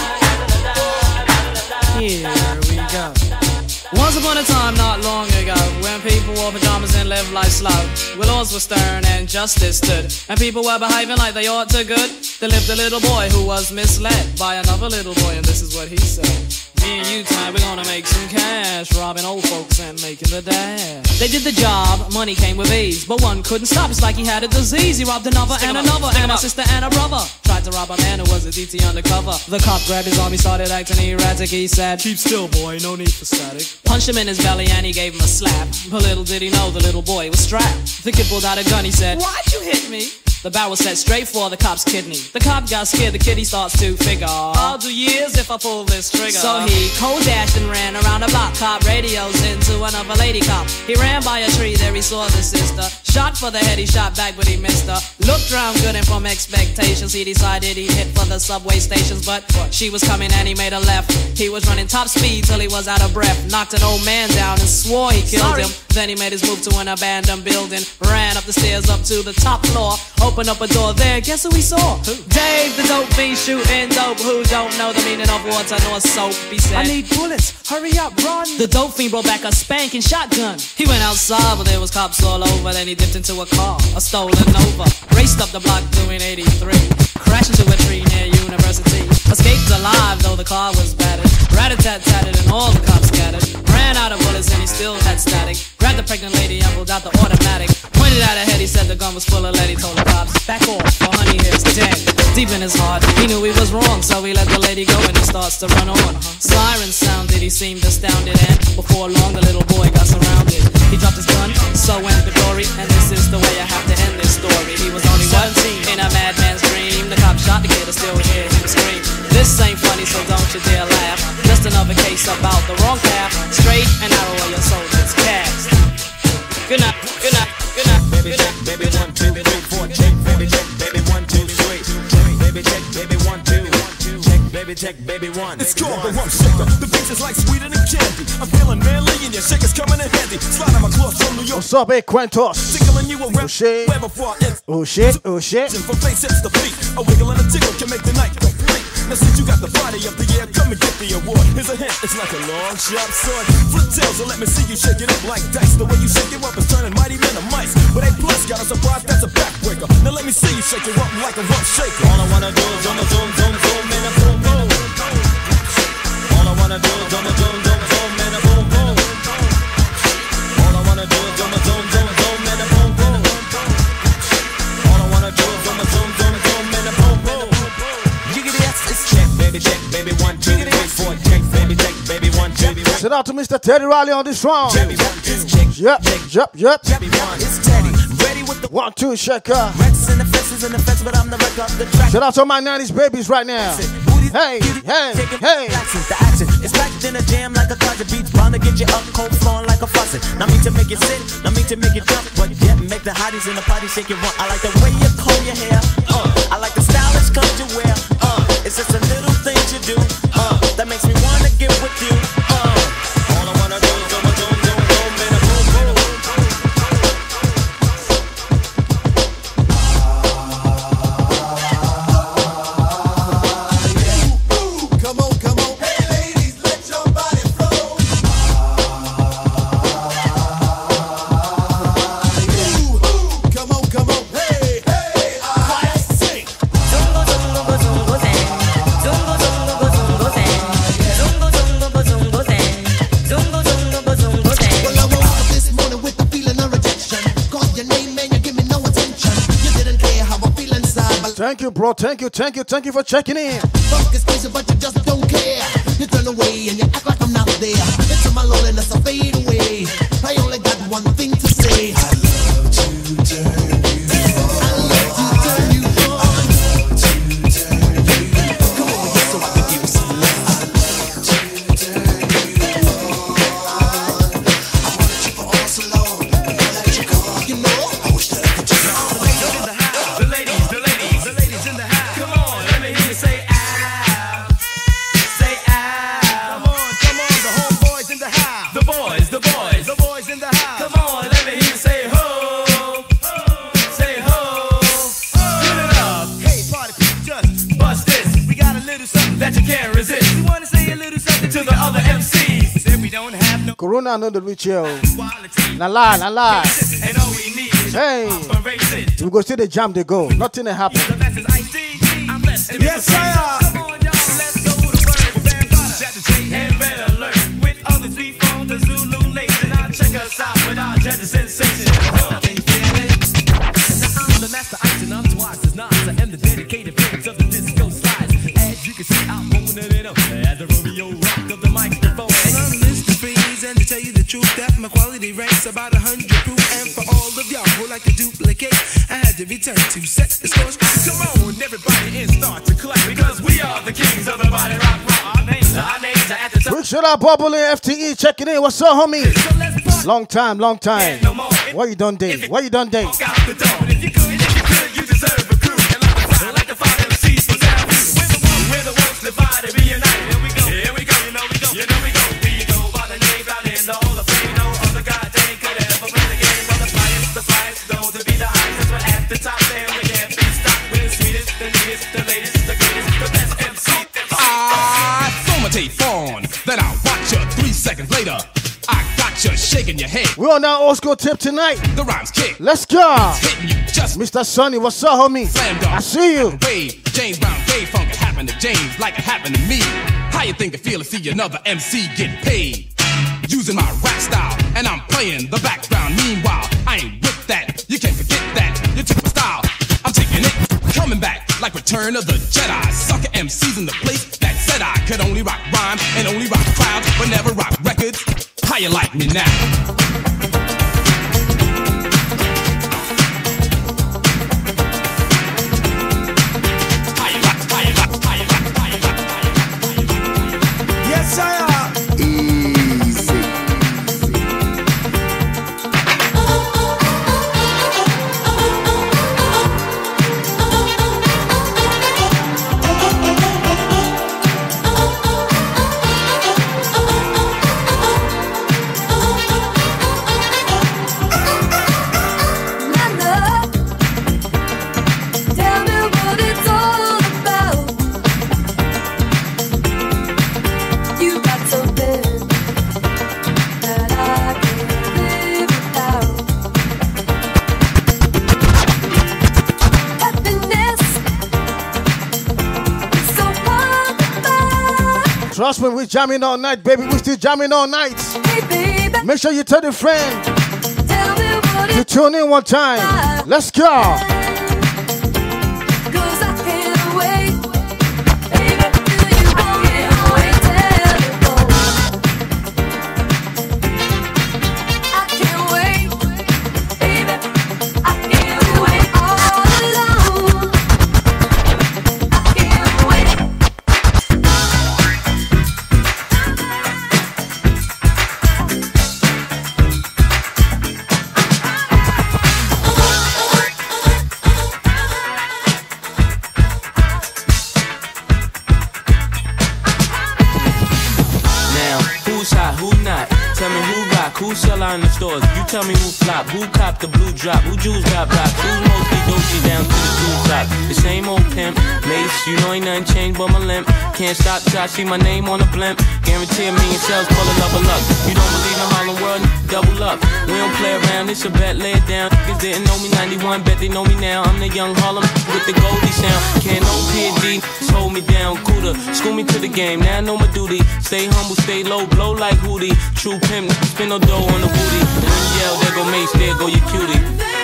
S22: Here we go. Once upon a time, not long ago, when people wore pajamas and lived life slow, where laws were stern and justice stood, and people were behaving like they ought to good, there lived a little boy who was misled by another little boy, and this is what he said. Me and you tonight, we're gonna make some cash, robbing old folks and making the dash. They did the job, money came with ease, but one couldn't stop, it's like he had a disease. He robbed another and another, and a sister and a brother. Tried to rob a man who was a DT undercover. The cop grabbed his arm, he started acting erratic. He said, "Keep still, boy, no need for static." Punched him in his belly and he gave him a slap, but little did he know the little boy was strapped. The kid pulled out a gun, he said, "Why'd you hit me?" The barrel set straight for the cop's kidney. The cop got scared, the kid he starts to figure, I'll do years if I pull this trigger. So he cold dashed and ran around the block. Cop radios into another lady cop. He ran by a tree, there he saw the sister. Shot for the head, he shot back but he missed her. Looked round good and from expectations he decided he'd hit for the subway stations. But she was coming and he made a left. He was running top speed till he was out of breath. Knocked an old man down and swore he killed him. Then he made his move to an abandoned building. Ran up the stairs up to the top floor. Opened up a door there, guess who he saw? Who? Dave, the dope fiend shooting dope. Who don't know the meaning of water nor soap? He said, "I need bullets, hurry up, run." The dope fiend brought back a spanking shotgun. He went outside, but there was cops all over. Then he dipped into a car, a stolen Nova. Raced up the block doing 83. Crashed into a tree near University. Escaped alive, though the car was battered. Rat-a-tat-tatted and all the cops scattered. Ran out of bullets and he still had static. Grabbed the pregnant lady and pulled out the automatic. Pointed at her head, he said the gun was full of lead. He told the cops, "Back off, for honey here's dead." Deep in his heart, he knew he was wrong, so he let the lady go and he starts to run on. Sirens sounded, he seemed astounded, and before long the little boy got surrounded. He dropped his gun, so went the glory, and this is the way I have to end this story. He was only 17 in a madman's dream. The cop shot the kid, I still hear him scream. This ain't funny, so don't you dare laugh. Just another case about the wrong path. Straight and narrow where your soul gets cast.
S17: check, baby one. It's called the rump shaker. The beat is like sweeter than candy. I'm feeling manly and your shaker's coming in handy. Slide on my clothes from New York.
S2: What's up, Quentos?
S17: Tickling you around.
S2: Oh shit.
S17: Where before I
S2: Oh shit. Oh shit.
S17: from face hips to feet. A wiggle and a tickle can make the night complete. Now since you got the body of the year, come and get the award. Here's a hint, it's like a long sharp sword. Flip tails and let me see you shake it up like dice. The way you shake it up is turning mighty men to mice. But A plus got a surprise, that's a backbreaker. Now let me see you shake it up like a rump shaker. All I wanna do is zoom, zoom, zoom, zoom, and a boom, boom. All I wanna do is zoom, zoom, zoom, zoom, and a boom, boom. All I wanna do is zoom, zoom, zoom, zoom, and a boom, boom. All I wanna do is zoom, zoom, zoom, zoom, and a boom, boom. It's check, baby, 1, 2, 3, 4. Check, baby, 1, 2, 3.
S2: Shout out to Mr. Teddy Riley on this round. Yep.
S17: It's Teddy, ready with the
S2: 1, 2, shaker.
S17: Rex and the fences and the fence, but I'm the wreck of the track.
S2: Shout out to my 90s babies right now. Hey, hey, hey.
S17: The action is packed in a jam like a closet. Beats bound to get you up, cold flowing like a faucet. Not me to make it sit, not me to make it jump, but yeah, make the hotties in the party shake it run. I like the way you comb your hair. I like the stylish clothes you wear. It's just a little thing you do that makes me wanna get with you. All I wanna do is zoom, zoom, zoom, zoom, and a boom, boom.
S8: Come on, come on. Hey, ladies, let your body flow. Come on, come on. Hey, hey, I sing.
S17: Zungo, zungo, zungo, zang. Zungo, zungo, zungo, zang. Zungo, zungo, zungo, zang. Zungo, zungo, zungo, zang.
S8: Well, I woke up this morning with a feeling of rejection. Called your name and you give me no attention. You didn't care how I feel inside. But
S2: Thank you, bro. Thank you for checking in.
S8: fuck is crazy, but you just don't care. You turn away and you act like I'm not there. Into my loneliness, I fade away. I only got one thing to say. I love to turn you on. I love to turn you on. I love to turn you on. Come over here so I can give you some love. I love to turn you on. I wanted you for all so long. Now that you gone, you know, I wish that I could just
S17: The ladies in the house. Come on, let me hear you say ow. Say ow. Come on, the homeboys in the house. The boys in the house. Come on, let me hear you say ho. Say ho. Get it up. Hey, party people, just bust this. We got a little something that you can't resist. You wanna say a little something to the other MCs? Said we don't have no
S2: Corona no the reach you. Na lie.
S17: and all we need is
S2: Hey.
S17: operation.
S2: We go see the jam they go. Nothing will happen.
S17: Yes, sir. Come on, y'all, let's go to work. That's the J and Red Alert. With others, we phone the Zulu Nation. Now check us out with our gender sensation. Can you feel it? Now I'm the master ice and I'm twice as nice. I am the dedicated prince of the disco slides. As you can see, I'm moving it up as the Romeo rock of the microphone.
S3: And I'm Mr. Freeze, and to tell you the truth, that my quality ranks about 100 proof. And for all of y'all who like to duplicate, I had to return to set the score straight.
S17: Come on, everybody, and start to clap because we are the kings of the body rock. Our names are at the top.
S2: Quick shout out Bubble and FTE checking in. What's up, homie? Long time. What you done date?
S17: Walk out the door. If you could, you deserve a crew. And like the 5 MCs for town. We're the ones divided, reunited. Here we go. You know we go. We go by the name down in the Hall of Fame. No other goddamn could ever win the game. From the flyest, though to be the highest. But at the top, there we can't be stopped. We're the sweetest, the neatest, the latest, the greatest, the best MC.
S5: Throw my tape on, then I'll watch you 3 seconds later. I got you shaking your head.
S2: We're on that old school tip tonight.
S5: The rhymes kick.
S2: Let's go.
S5: Hitting you just
S2: Mr. Sonny, what's up, homie?
S5: slam dunk.
S2: I see you.
S5: Wave, James Brown, gay funk. It happened to James like it happened to me. How you think it feel to see another MC get paid? Using my rap style, and I'm playing the background. Meanwhile, I ain't with that. You can't forget that. You took my style. I'm taking it. Coming back like Return of the Jedi. Sucker MCs in the place that said I could only rock rhyme and only rock crowds, but never rock records. How you like me now?
S17: Yes, I am.
S2: Trust me, we're jamming all night, baby. We're still jamming all night. Make sure you tell a friend to tune in one time. Let's go.
S9: Who sell out in the stores? You tell me who flop, who cop the blue drop, who Jews got blocks, who's mostly Dolce down to the blue top. The same old pimp, Mace, you know ain't nothing changed but my limp. Can't stop till I see my name on the blimp. Guarantee a million sales, pull a level up. You don't believe in Harlem World, double up. We don't play around, it's a bet, lay it down. Niggas didn't know me 91, bet they know me now. I'm the young Harlem with the Goldie sound. Can't no PD, just hold me down, cooler. School me to the game, now I know my duty. Stay humble, stay low, blow like Hootie. True pimp, spin no dough on the booty. And when you yell, there go Mace, there go your cutie.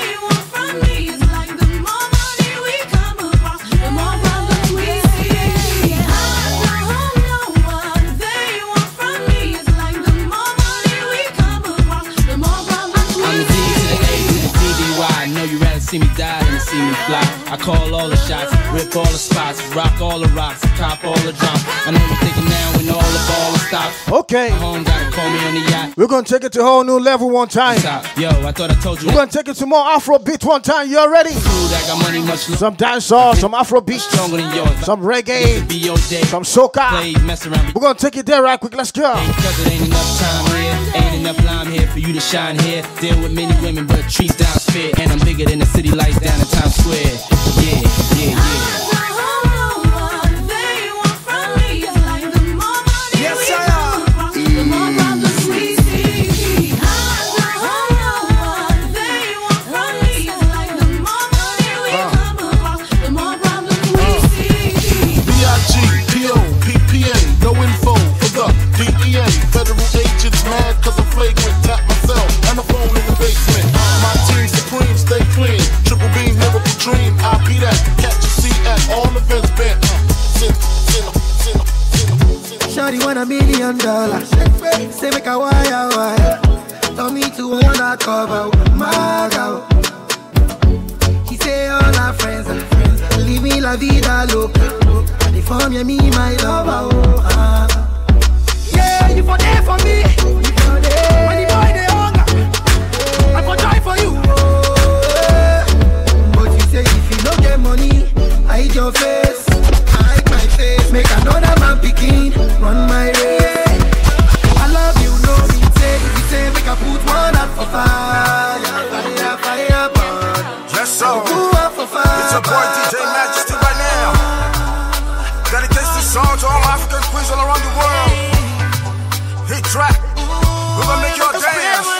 S15: See me die and see me fly. I call all the shots, rip all the spots, rock all the rocks, cop all the drops. I know you're thinking now when all the ball is stopped.
S2: Okay.
S15: Home gotta call me on the yacht.
S2: We're gonna take it to a whole new level one time.
S15: Yo, I thought I told you.
S2: We're gonna take it to more Afrobeat one time. You ready?
S15: I got money much
S2: some dancehall, some Afrobeat,
S15: stronger than yours.
S2: Some reggae, some soca. We're gonna take it there right quick. Let's go.
S15: Cause it ain't enough time here, ain't enough lime here for you to shine here. Deal with many women, but treat down fair. And I'm bigger than the city lights down in Times Square. Yeah, yeah, yeah.
S12: No info for the DEA. Federal agents mad cause I'm flagrant. Tap myself and the phone in the basement. My team supreme, stay clean. Triple beam, never dream. I'll be that. Catch a seat at all events bent.
S10: Shawty want $1 million. Say make a wire. Tell me to wanna cover my girl. He say all our friends are leave me la vida loca. They form you, me, my lover, Yeah, you for there for me. You for there. When the boy they hunger, I for try for you. But you say if you don't get money, I hide your face. I hide my face. Make another man picking, run my race. I love you, no me say. You say make I put one out for fire, fire, burn.
S23: Yes, so.
S10: Go out for fire.
S23: It's your boy DJ Majesty right now. Dedicates this song to all African queens all around the world. Hit track, we're gonna make your dance.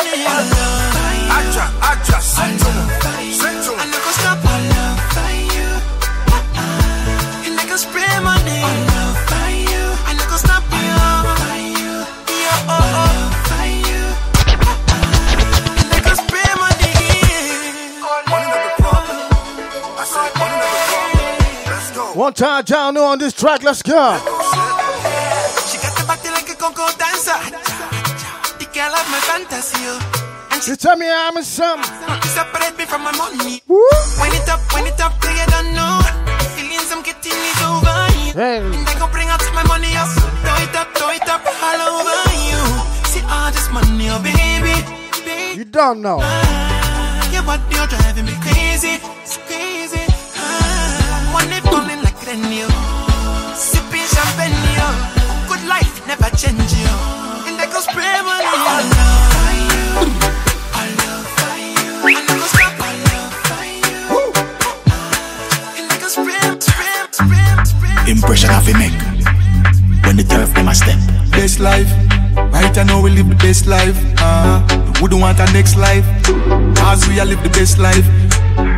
S23: Aja, sing to me, sing to me.
S3: I never stop, I love you. And I can spray money. I love you. I never stop, I love you. Yeah, you. And I can spray money.
S23: Money with the problem. I said money with the problem. Let's go.
S2: One time down on this track, let's go.
S3: She got the body like a Congo dancer. The girl of my fantasy. And
S2: she tell me I'm in some.
S3: You separate me from my money.
S2: Woo.
S3: When it up, till you don't know. Feelings I'm getting is over you.
S2: Hey.
S3: And I go bring out my money up. Throw it up, all over you. See all this money, oh baby.
S2: You don't know.
S3: Yeah, but you're driving me crazy. It's crazy. Money falling like rain, sipping champagne, good life never change, and I go spray money. I love you, I never stop. I love you, and I go spray.
S24: Impression of a make when the turf them a step.
S25: Best life, right? I know we live the best life. We wouldn't want our next life, as we live the best life.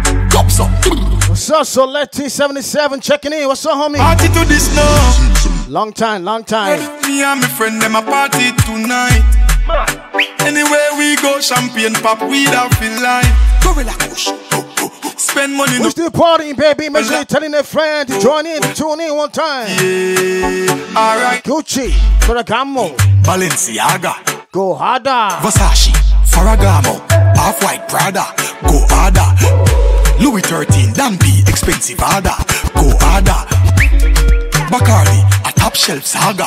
S2: What's up, Soletti 77 checking in? What's up, homie?
S25: Party to this now.
S2: Long time.
S25: Me and my friend them a party tonight. Anywhere we go, champagne pop, weed out feel like. Gorilla Kush. Spend money.
S2: We still partying, baby. Make sure you're telling a friend to join in, to tune in one time.
S25: Yeah, alright.
S2: Gucci, Ferragamo,
S25: Balenciaga,
S2: go harder.
S25: Versace, Ferragamo, Off-White Prada, go harder. Louis 13, Danby, expensive harder, go harder. Bacardi, a top shelf saga.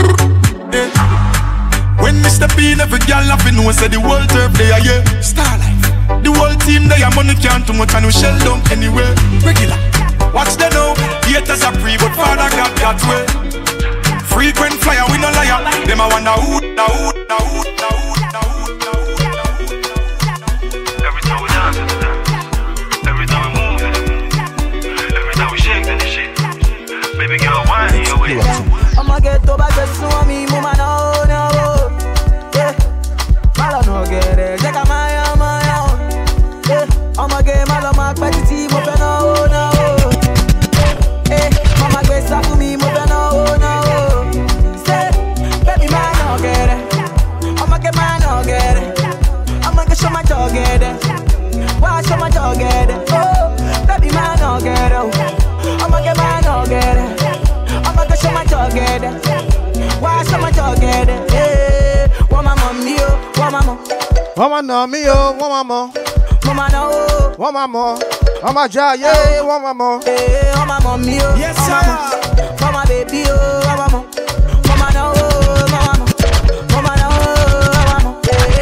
S25: When Mr. P every girl laughing, no one said the world turf they are yeah. Starlife. The whole team they are money can't too much and we shell down anywhere. Regular. Watch them now. Haters are free, but Father God God's way. Frequent flyer, we no liar. Them I wonder who.
S6: Every time we dance, every time we move, every time we shake that shit. Baby girl, whine your way.
S11: I'ma get to back to me, mama no. Yeah, Malo no get it. Check out my I'ma get my love, my petty, mo pe no. Hey, mama get stuff for me, mo pe no. Say, baby, man, no get it. I'ma get my no get it. I'ma get show my dog get it. Why show my dog get it? Oh, baby, man, no get it. I'ma get my no get it. I'ma get show my dog get it. Why show my dog get it? Hey, want my mommy, oh, want my mom.
S2: Mama know me, oh, want my mom.
S11: Mama no,
S2: want my mom. Mama ja, yeah, want my mom.
S11: Hey, want my mommy, oh.
S2: Yes, sir.
S11: Mama baby, oh, want my mom. Mama no, mama no. Mama no, mama no.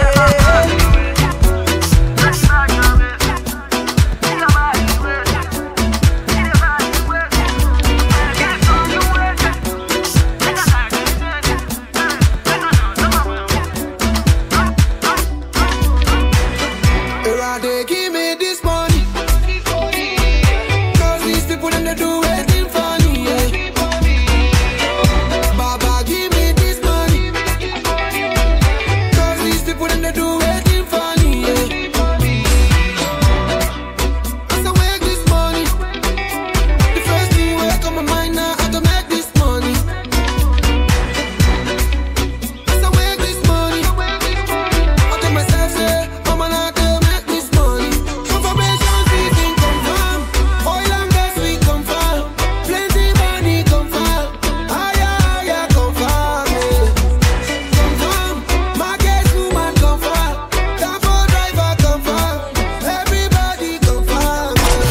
S10: They give me this money, 'cause these people them they do anything funny, yeah. Baba give me this money, 'cause these people them they do anything funny, yeah. As I make this money, the first thing will come my mind now, I can make this money. As I make this money, I tell myself say, I'm not gonna make this money. Confirmation season confirm, oil and gas we confirm, plenty money confirm, higher confirm, confirm, market woman confirm, Tampo driver confirm, everybody confirm.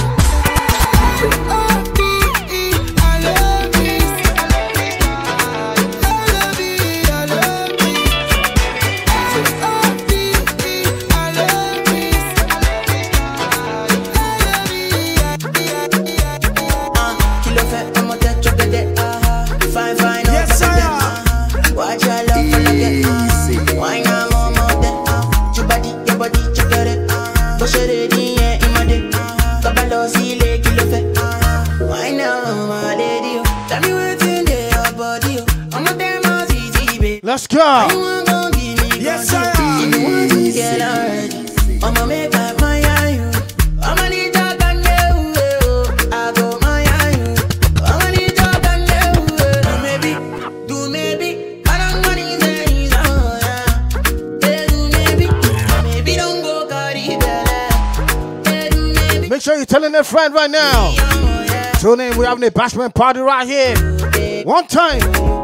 S10: O-D-E, I love this, L-O-V-E, I love this, O-D-E, I love this.
S11: Kilo fait, I'ma touch your bed, fine, fine,
S2: yes, sir.
S11: Watch your love for the why not more than your body, check it. Push it in my dick. Kabalo, see, kilo fait. Why not, my lady? Tell me what's in your body. I'm a damn easy, baby.
S2: Let's go.
S11: Yes, sir. You want to get already. I'ma make up my eye. I'ma need your gun, I go my eye. I'ma need your gun, do maybe. I don't want these maybe don't go carry
S2: Make sure you're telling a friend right now. Tune in, we're having a bashment party right here. One time.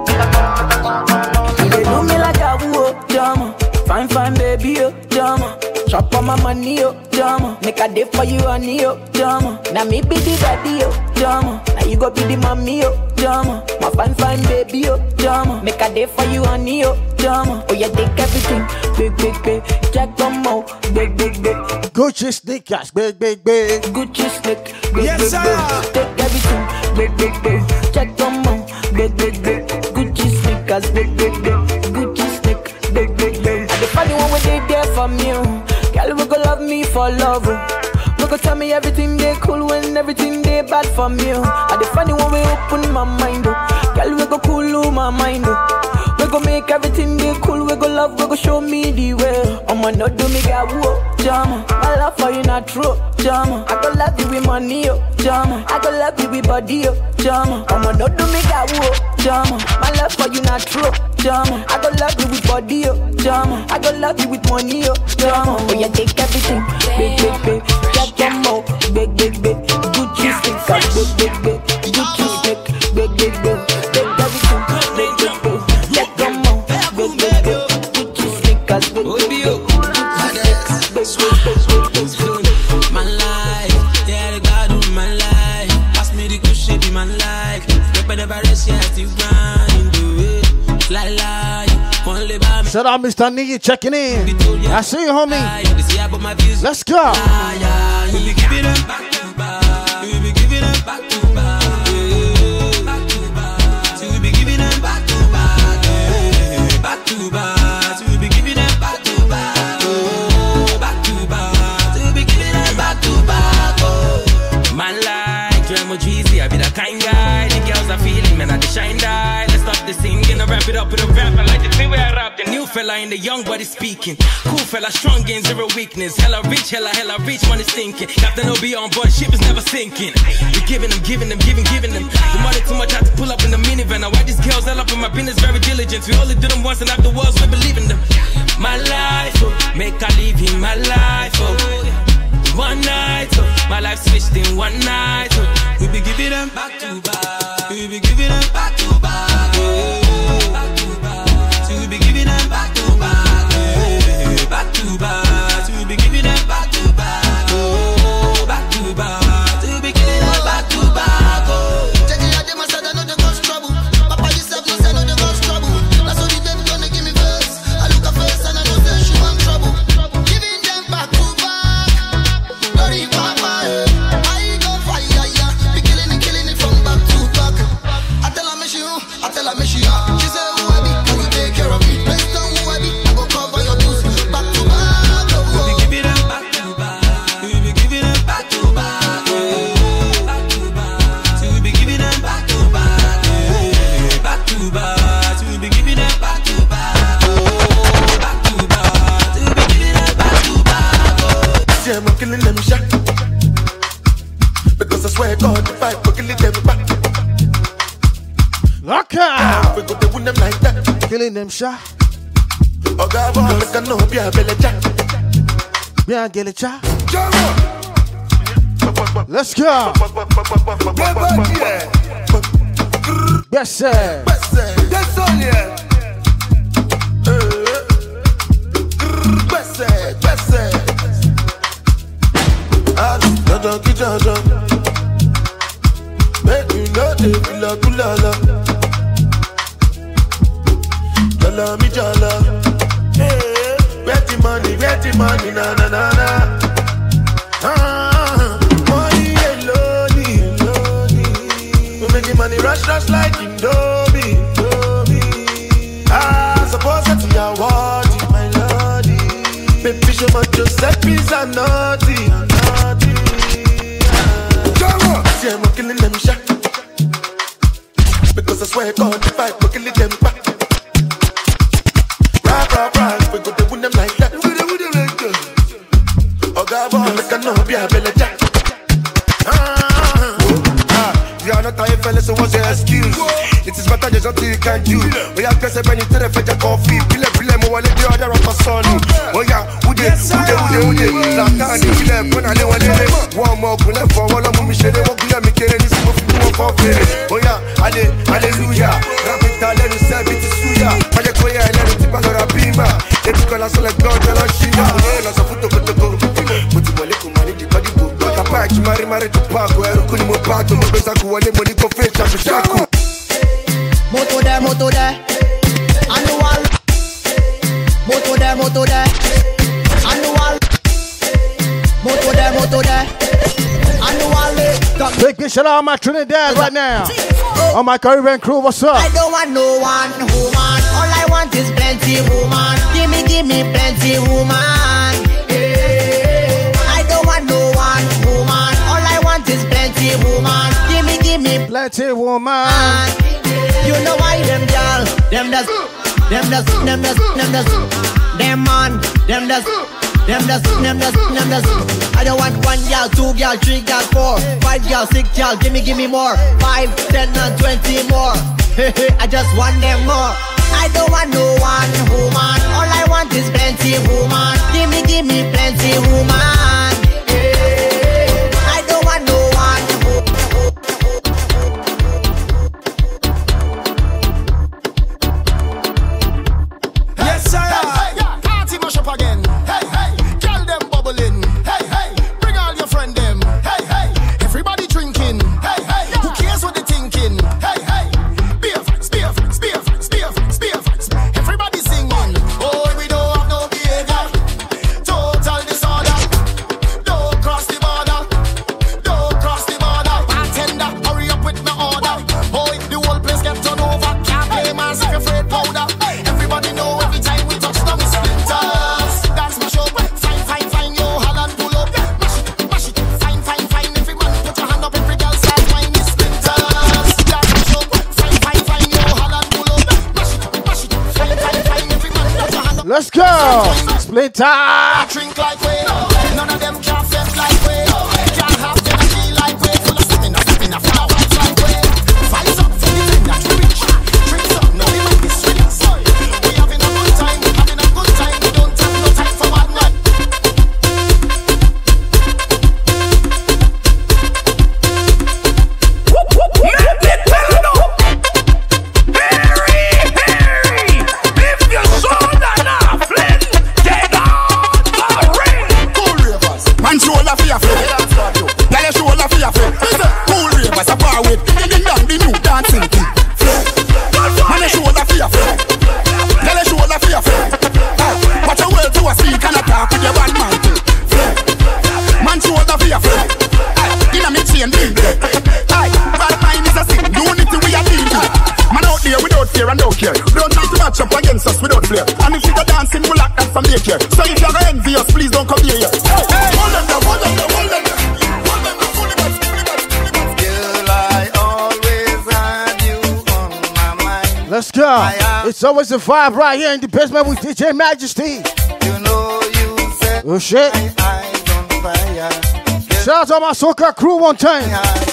S11: They do me like a woo, drama. Fine, baby, oh, drama. Chop on my money, oh, drama. Make a day for you, honey, oh, drama. Now me be the daddy, oh, drama. Now you go be the mommy, oh, drama. My fine, baby, oh, drama. Make a day for you, honey, oh, drama. Oh, yeah, take everything, big. Jack them out, big.
S2: Gucci sneakers, big.
S11: Gucci sneak, big. Take everything, big. Jack them out, big. Gucci sneakers, big. Gucci sneak, big. The funny one when they there for me, girl, we go love me for love. We go tell me everything they cool when everything they bad for me. And the funny one we open my mind, girl, we go cool my mind. We go make everything they cool. We go love, we go show me the way. I'm no do me got whoa, jama. My love for you not true, jama. I go love you with money, oh, jama. I go love you with body, oh, jama. No do me got whoa, jama. My love for you not true, jama. I go love you with body, oh, jama. I go love you with money, oh, jama. Oh, you take everything, big, big, big. Get them more, big, big, big. Gucci stickers, big, big, big. Gucci stick, big, big, big. Take everything, big, big, big. Get them more, big, big, big. Gucci stickers, big, big, big.
S15: My life, yeah, the God of my life. Pass me the good shit in my life. Step at the barriers, yeah, still grind, do it. Only by me.
S2: Shout out Mr. Niggy checking in. I see you, homie. Let's go.
S15: We be giving them back to back. We be giving them back to back. Back to back. We be giving them back to back. Back to back. We be giving them back to back. Back to back. We be giving them back to back. Man like MAjesty, I be the kind guy. The girls are feeling, man, I the shine die. Let's stop the singing and wrap it up with a rap. I like the thing where I rap. The new fella in the young body speaking. Cool fella, strong in zero weakness. Hella rich, hella rich, money stinking. Captain OB on board, ship is never sinking. We giving them. The money too much, I had to pull up in the minivan. Now why these girls all up in my business, very diligent. We only do them once and afterwards we believe in them. My life, oh, make I live in my life, oh. One night, oh, my life switched in one night, oh. We be giving them back to back. We be giving them back to back, oh. Back to back. So we be giving them back to back, oh. Back to back. So we be giving them back to back, oh. Back to back. So we be giving them back to back, oh.
S10: Check it out, them I said I know they cause trouble. Papa yourself no say no they cause trouble. That's what the devil gonna give me first. I look at first and I know that she want trouble. Giving them back to back. Bloody papa, I go fire, yeah. Be killing it from back to back. I tell her me she who, I tell her me she are. She say who I be, can you take care of me? Based on who I be, I go cover your dues. Back to back, oh.
S15: We be giving them back to back. We be giving them back to back, oh. Back to back. So we be giving them back to back, oh. Back to back. So we be giving them back to back, oh. Back to back. So we be giving them back to back, oh.
S20: See, I'm killing them shot. Because I swear God, if I go killing them back.
S2: Lock out.
S20: We go to win them like that.
S2: Killing them shot.
S20: Oh God, I can know be a belly jack.
S2: Bien, get it, cha. Let's go. Yes, sir.
S20: Yes, on yeah. Make you know they feel like kulala. Jala mi jala. Where the money, na na na na. Money alone. We making money rush like Indomie. Suppose that you are worthy, my lordy. Baby, show my Giuseppe's are naughty. See, I'm killing them shot. Because I swear God, if I go killing them back. Right, we go to win them like that. Oh God, boy, I can know be a belly jack. You are not a fella, so what's your excuse? It is better there's nothing you can do. We are just a penny to the fetch a coffee. Pile, more like the other of my son. Oh yeah, who did? Latani, we left when I live one more, we left for one of them. Michelle, what we are making this move for finish. Oh yeah, hallelujah. Rapita, let us say it is Suya. Majakoya, let us tip on a bima. They took a select God, and I see ya. Let's put the go. Put the money to money, the body book. Capaz, Mari to park, where you couldn't move back to the best I could want money for fish and shaku.
S10: Moto there. Annual. Moto there. Annual. Moto there. Annual.
S2: Big shout out my Trinidad right now. Oh my Caribbean crew, what's up?
S10: I don't want no one woman. All I want is plenty woman. Give me plenty woman. I don't want no one woman. All I want is plenty woman. Give me
S2: plenty woman.
S10: You know why them girl, them does
S1: Them man, them does. I don't want 1 girl, 2 girl, 3 girl, 4, 5 girl, 6 girl. Give me more. 5, 10, and 20 more. I just want them more. I don't want no one woman. All I want is plenty woman. Give me plenty woman. I don't want no one woman.
S7: Yes, sir. Hey, party mash up again. Hey, hey, girl them bubbling. Hey, hey, bring all your friend them. Hey, hey, everybody drinking. Hey, hey, who cares what they thinking? Hey, hey, beer fights, beer fights, beer fights, beer fights, beer fights. Everybody singing. Oh, we don't have no behavior. Total disorder. Don't cross the border. Don't cross the border. Bartender, hurry up with my order. Boy, the whole place get turned over. Can't play my secret powder. Everybody know every time we touch them splinters. Dance my show. Fine, fine, yo, Holland pull up. Mash it, fine, fine. Every man put your hand up, every girl start whining splinters. Dance my show. Fine, yo, Holland pull up. Mash it, fine, every man put your hand up.
S2: Let's go! Splinter!
S7: Drink like we, none of them can flex like we. Can't have energy like we. Full of spinning, flower like we. Vibes up, feeling that we rich. Drinks up, no, we might be sweet. We having a good time, we don't have no time for one night.
S13: If your shoulder not flint, get on the ring.
S25: Cool ravers, man shoulder for your friend. Tell your shoulder for your friend. Cool ravers, a bar with ding dong, the new dancing thing. Man your shoulder for your friend. Tell your shoulder for your friend. Watch your world to a speak and attack with your bad man too. Man shoulder for your friend. Inna me chain bling. Bad mind is a sin. Unity we are dealing with. Man out there without fear and don't care. Don't try to match up against us without flair. And if you go dancing, we'll act that from daycare. So if you're envious, please don't come here yet. Hey, hold them down, hold them down, hold them down.
S2: Let's go. It's always a vibe right here in the basement with DJ Majesty.
S7: You know you said
S2: Oh shit.
S7: eyes on fire.
S2: Shout out to my soca crew one time.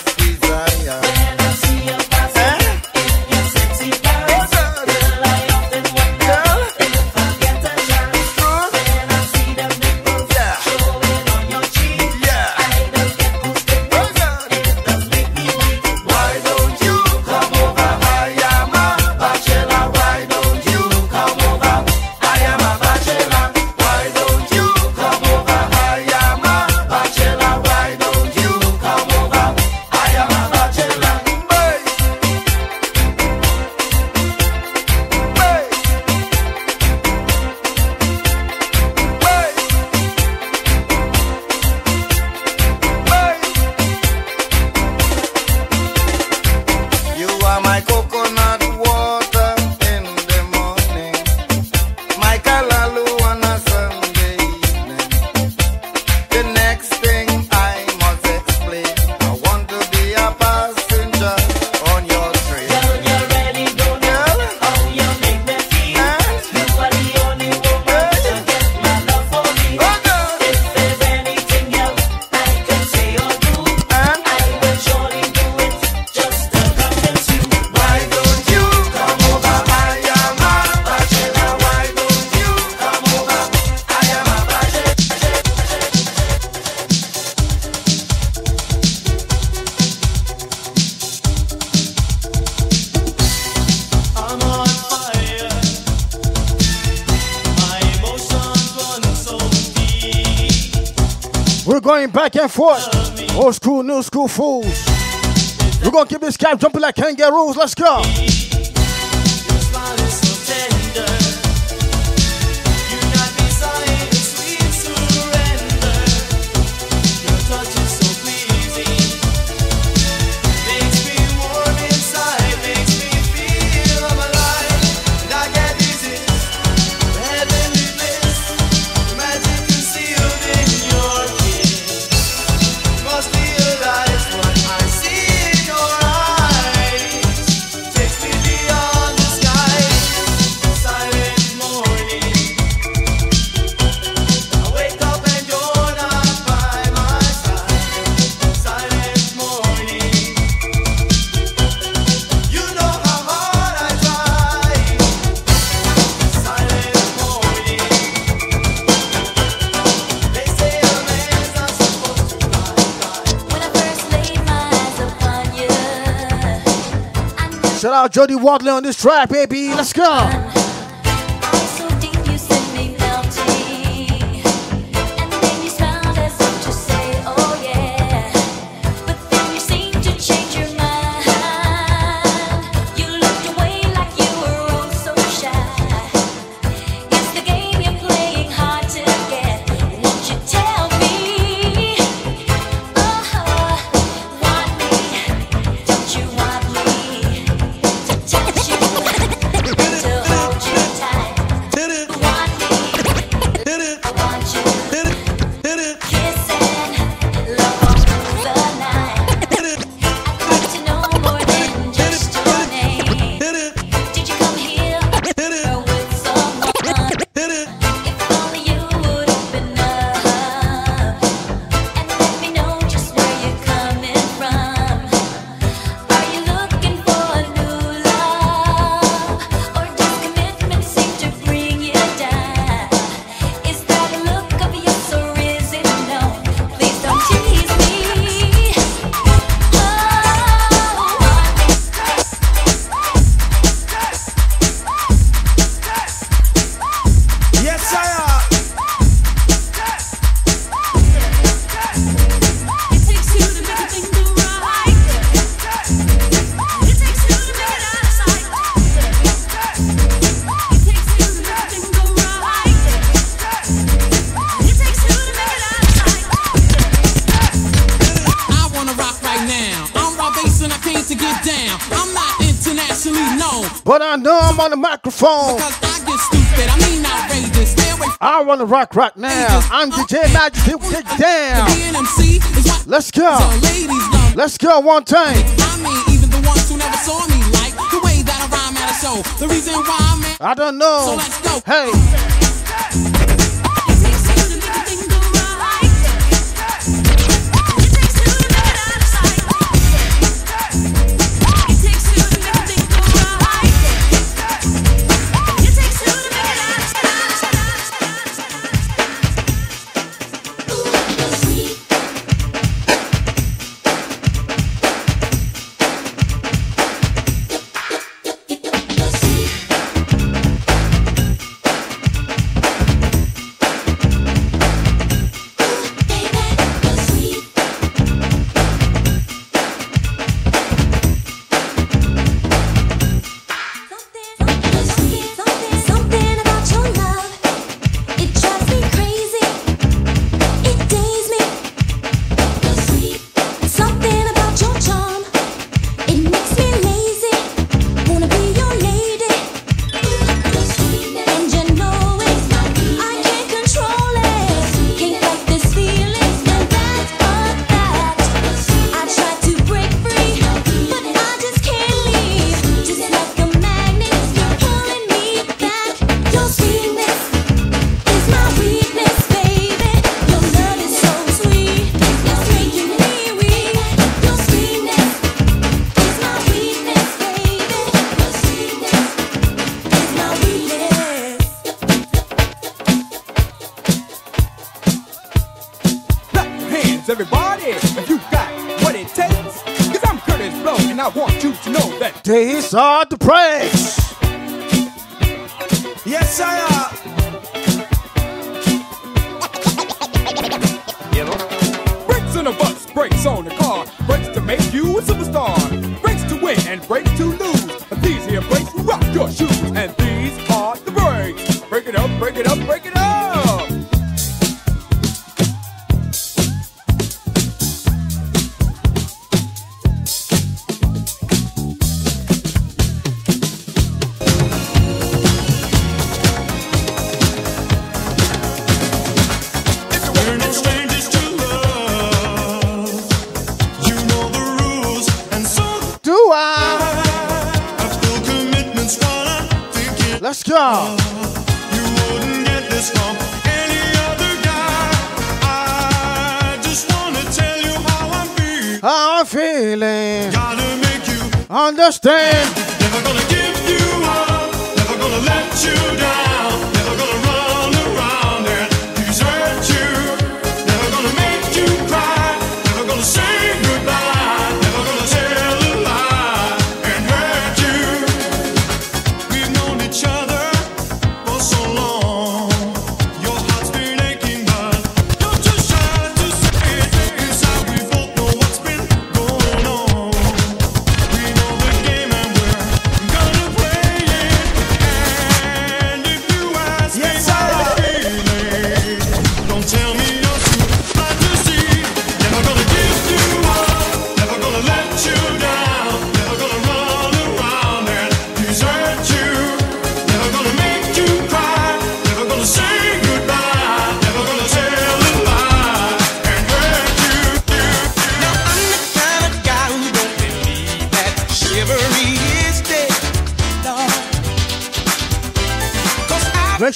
S2: We're going back and forth. Old school, new school fools. We're gonna keep this cap jumping like kangaroos. Let's go.
S13: Takes me
S2: Shout out Jody Watley on this track, baby. Let's go. But I know I'm on the microphone.
S5: Because I get stupid, I mean outrageous. Stay away from
S2: I want to rock right now. I'm DJ Majesty. Get down. Let's go. Let's go one time.
S5: I mean, even the ones who never saw me like the way that I rhyme at a show. The reason why I'm at,
S2: I don't know.
S5: So let's go.
S2: Hey. These are the praise.
S17: Yes, I are.
S14: Brakes on the bus, brakes on the car, brakes to make you a superstar, brakes to win and brakes to lose. But these here brakes will rock your shoes, and these are the brakes. Break it up, break it up, break it up.
S2: Let's go.
S16: You wouldn't get this from any other guy. I just wanna tell you how I'm feeling.
S2: How I'm feeling.
S16: Gotta make you
S2: understand.
S16: Never gonna give you up. Never gonna let you down. Never gonna run around and desert you. Never gonna make you cry. Never gonna say goodbye. Never gonna tell a lie and hurt you.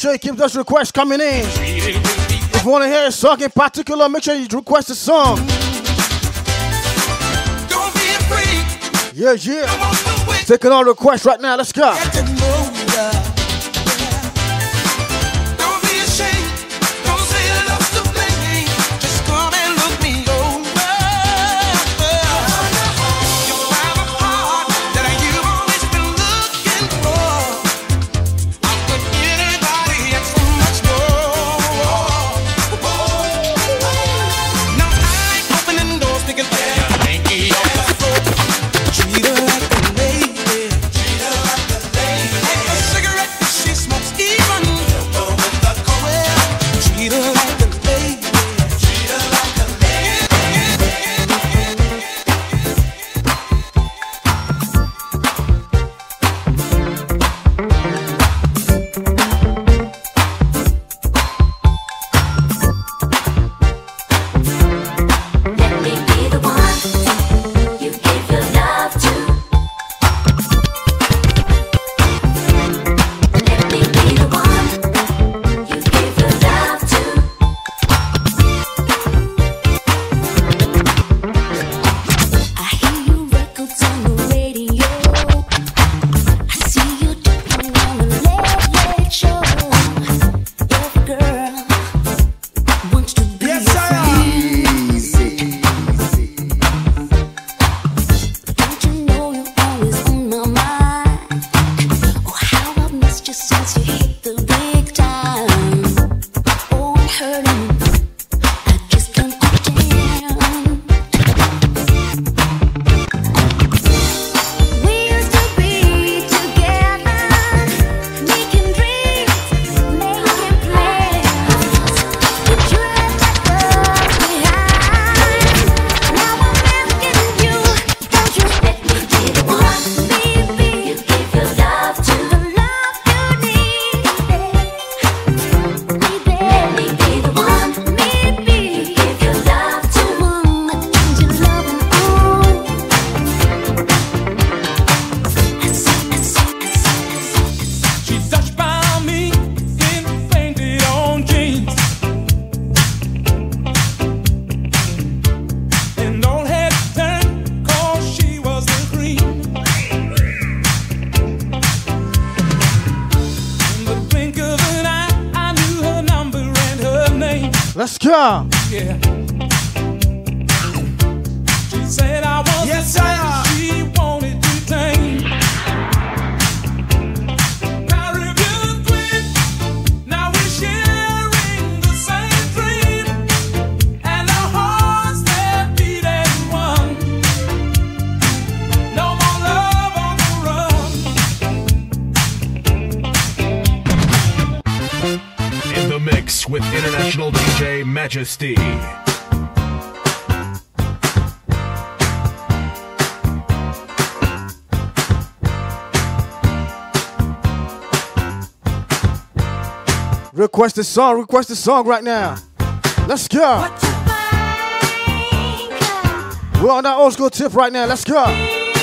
S2: sure you keep those requests coming in. If you want to hear a song in particular, make sure you request a song.
S3: Don't be afraid.
S2: Yeah, yeah. Taking all requests right now. Let's go. Let's go.
S3: Yeah. She said I was yes, sir. She wanted to tame. Caribbean queen. Now we're sharing the same dream. And our hearts that beat as one. No more love on the run.
S4: In the mix with international DJ MAjesty.
S2: Request a song right now. Let's go. We're on that old school tip right now. Let's go.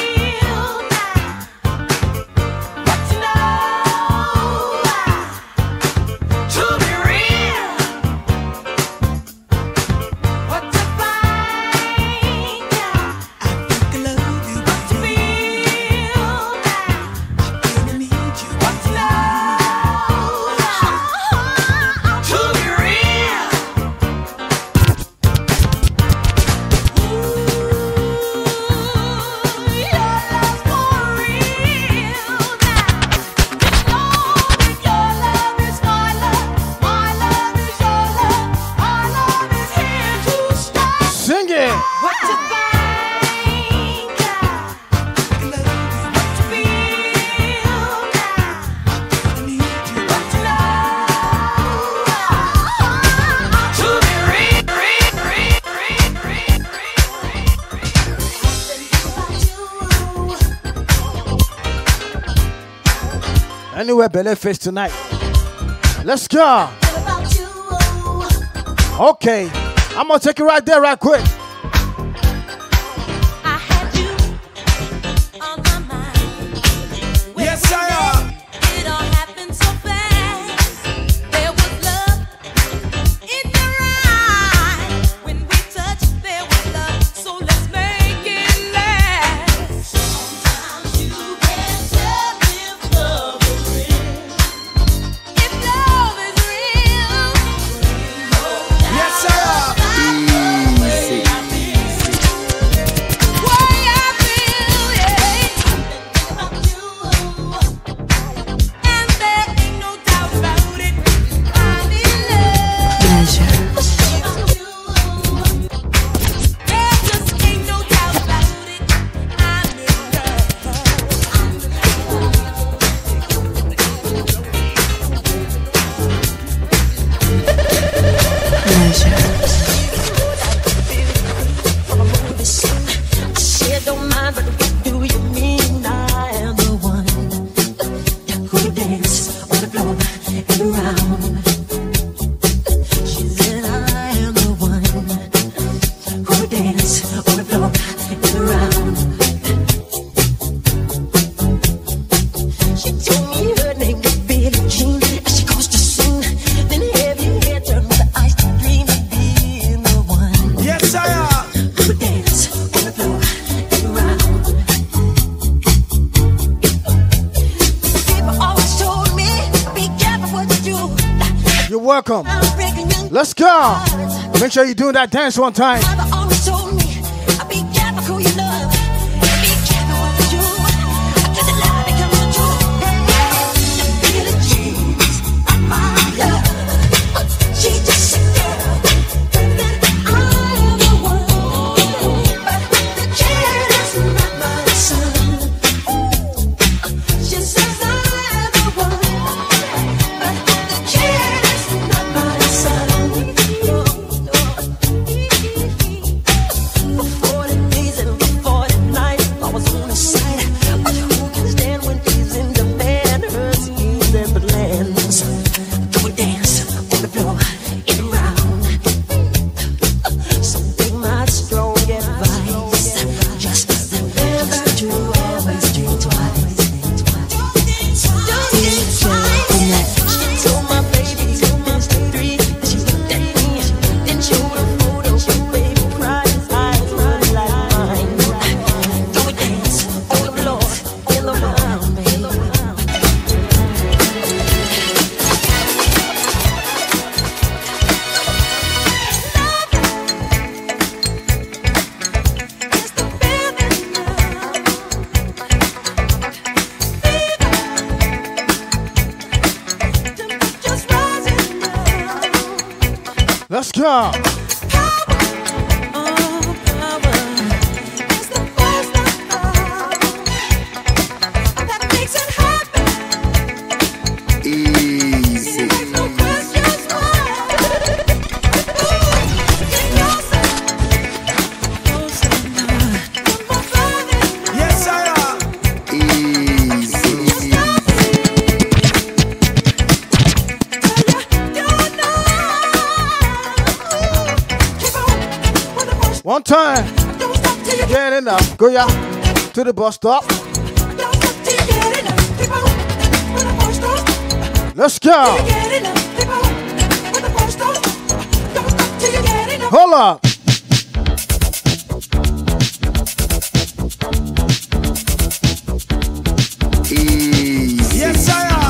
S2: Anywhere belly face tonight. Let's go. Okay, I'm gonna take it right there, right quick.
S3: Yes, sir.
S18: It all happened so fast.
S8: pleasure. I said don't mind, but what do you mean? I am the one who dance on the floor and around. She said I am the one who dance on the floor and around. She told me her name was Billie Jean, and she goes to sing. Then have your head turned with the ice cream and being the one.
S23: Yes, I am.
S8: Who dance on the floor and around. People always told me, be careful what you do.
S2: You're welcome. Let's go. Make sure you're doing that dance one time.
S8: Mother always told me, be careful who you love. Be careful what you do. Cause the lie becomes the truth. Billie Jean's my love. She just a girl. I am the one. But the kid is not my son. She says I am the one. But the kid is not my son. For 40 days and 40 nights, I was on his side. But who can stand when he's in demand? Her schemes and plans. Go and dance on the floor and around. So take my strong advice. Just never to always think twice. Don't get twice. She told my baby Mr. 3 that she looked at me. Then showed a photo. Baby cried, his eyes run like mine. Go and dance on the floor and around, baby.
S2: Let's go.
S23: Yes, I am.
S2: One time. Get enough. Go ya to the bus stop. Let's go. Hold up.
S23: Yes, I am.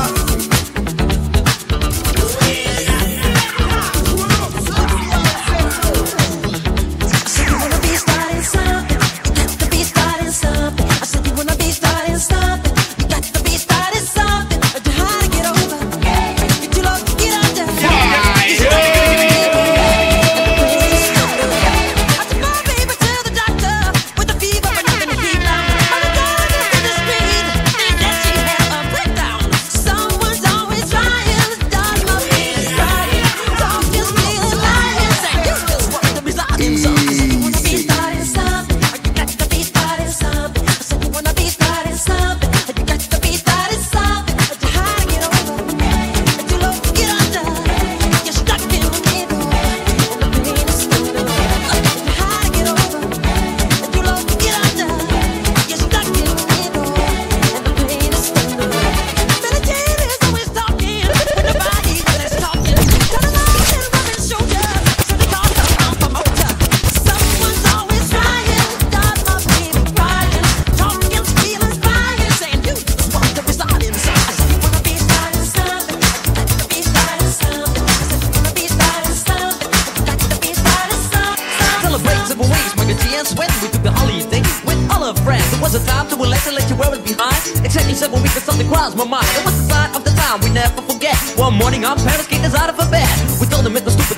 S18: crossed my mind. It was the sign of the time we never forget. One morning our parents kicked us out of bed. We told them it was stupid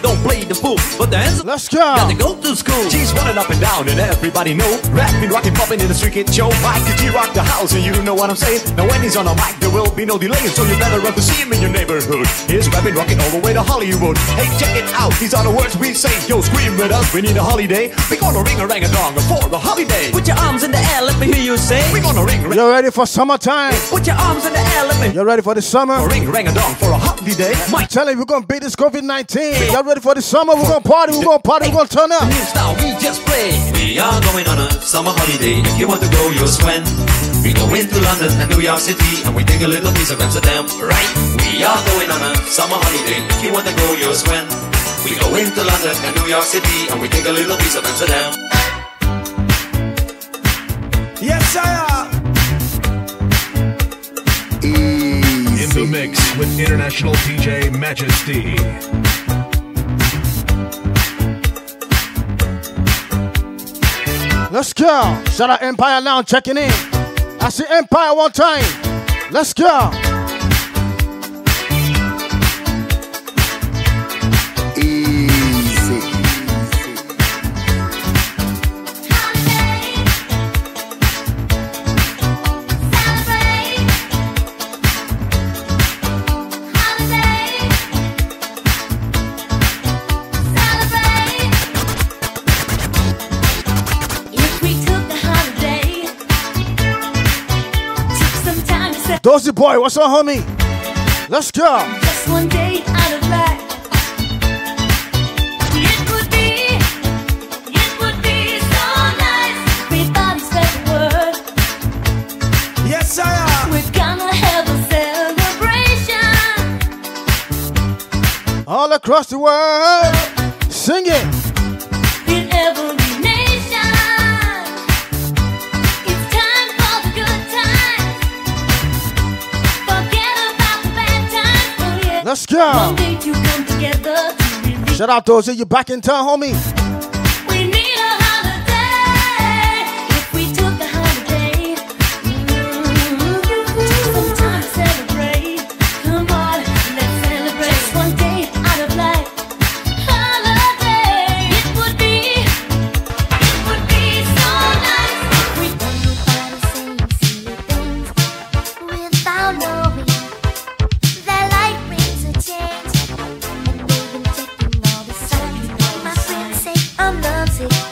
S9: don't play the fool. But the hands
S2: let's go.
S9: Got to go to school.
S18: G's running up and down and everybody know. Rapping, rocking, popping in the street kid show. Mike the G rock the house and you know what I'm saying. Now when he's on a mic there will be no delay, so you better run to see him in your neighborhood. He's rapping, rocking all the way to Hollywood. Hey, check it out, these are the words we say. Yo, scream with us, we need a holiday. We gonna ring a rang a dong for the holiday.
S9: Put your arms in the air, let me hear you say.
S18: We gonna ring.
S2: You're ready for summertime?
S9: Put your arms in the air, let me.
S2: You're ready for the summer?
S18: Ring rang a dong for a holiday.
S2: Mike, tell him we're gonna beat this COVID-19. Y'all ready for the summer? We're gonna party, we're gonna turn up.
S9: New style, we just play.
S19: We are going on a summer holiday. If you want to go, you'll swim. We go into London and New York City, and we take a little piece of Amsterdam, right? We are going on a summer holiday. If you want to go, you'll swim. We go into London and New York City, and we take a little piece of Amsterdam.
S18: Yes, sir.
S4: In the mix with international DJ MAjesty.
S2: Let's go. Shout out Empire now checking in. I see Empire one time. Let's go. Dozy boy, what's up, homie? Let's go.
S21: Just one day out of life. It would be so nice without a special word.
S18: Yes, sir.
S21: We're gonna have a celebration
S2: all across the world. Sing it.
S21: in every nation. It's time for the good times. Forget about the bad times. Oh yeah.
S2: Let's go.
S21: One day to come together to release.
S2: Shout out Dozy, you back in town, homie.
S21: We need a holiday. If we took a holiday, some time to celebrate. Come on, let's celebrate. Just one day out of life. Holiday. It would be so nice. We don't know how to say silly things without knowing that life brings a change. And they've been checking all the signs. My friends say I'm lovesick 'cause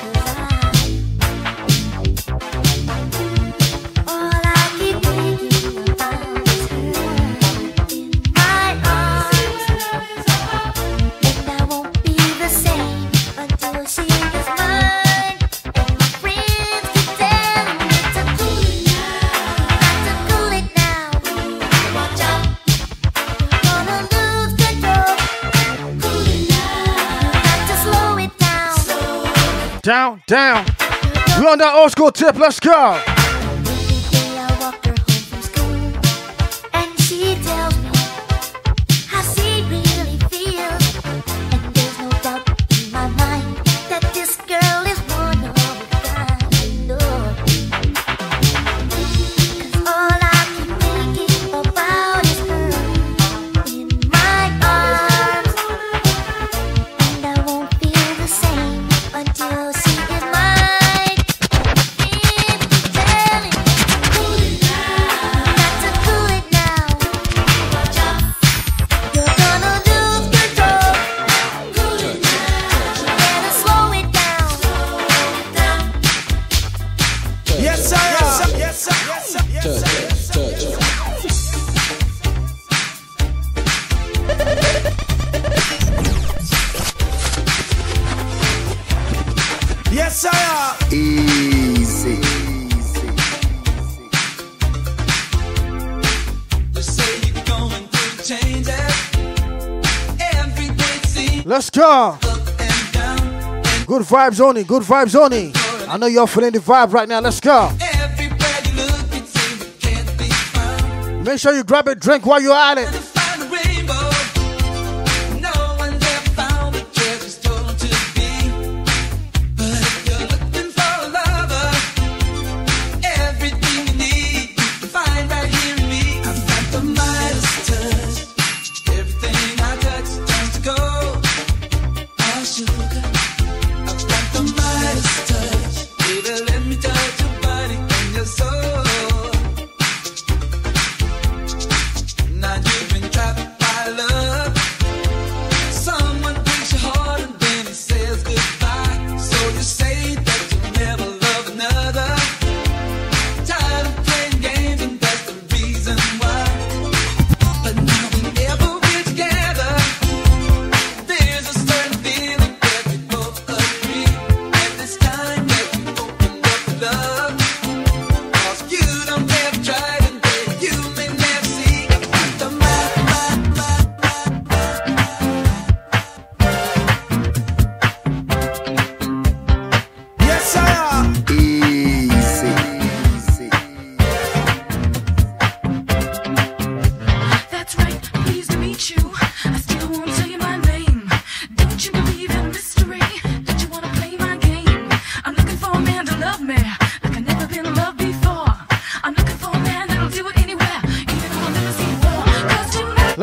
S21: all I keep thinking about is her in my arms. And I won't be the same until she is mine. And my friends keep telling me to cool it now, watch out, you're gonna lose control. Cool it now, got to slow it down.
S2: Down. We on that old school tip. Let's go.
S21: I walked her home from school, and she tells me how she really feels. And there's no doubt in my mind that this girl is one of a kind. Oh. 'Cause all I keep thinking about is her in my arms. And I won't feel the same until she is mine. Telling me to cool it now, got to cool it now. Watch out, you're gonna lose control. Cool it now, better slow it down.
S18: Yes, sir. Yes, sir. Yes, sir.
S24: Easy.
S2: Let's go. Good vibes only. Good vibes only. I know you're feeling the vibe right now. Let's go. Make sure you grab a drink while you're at it.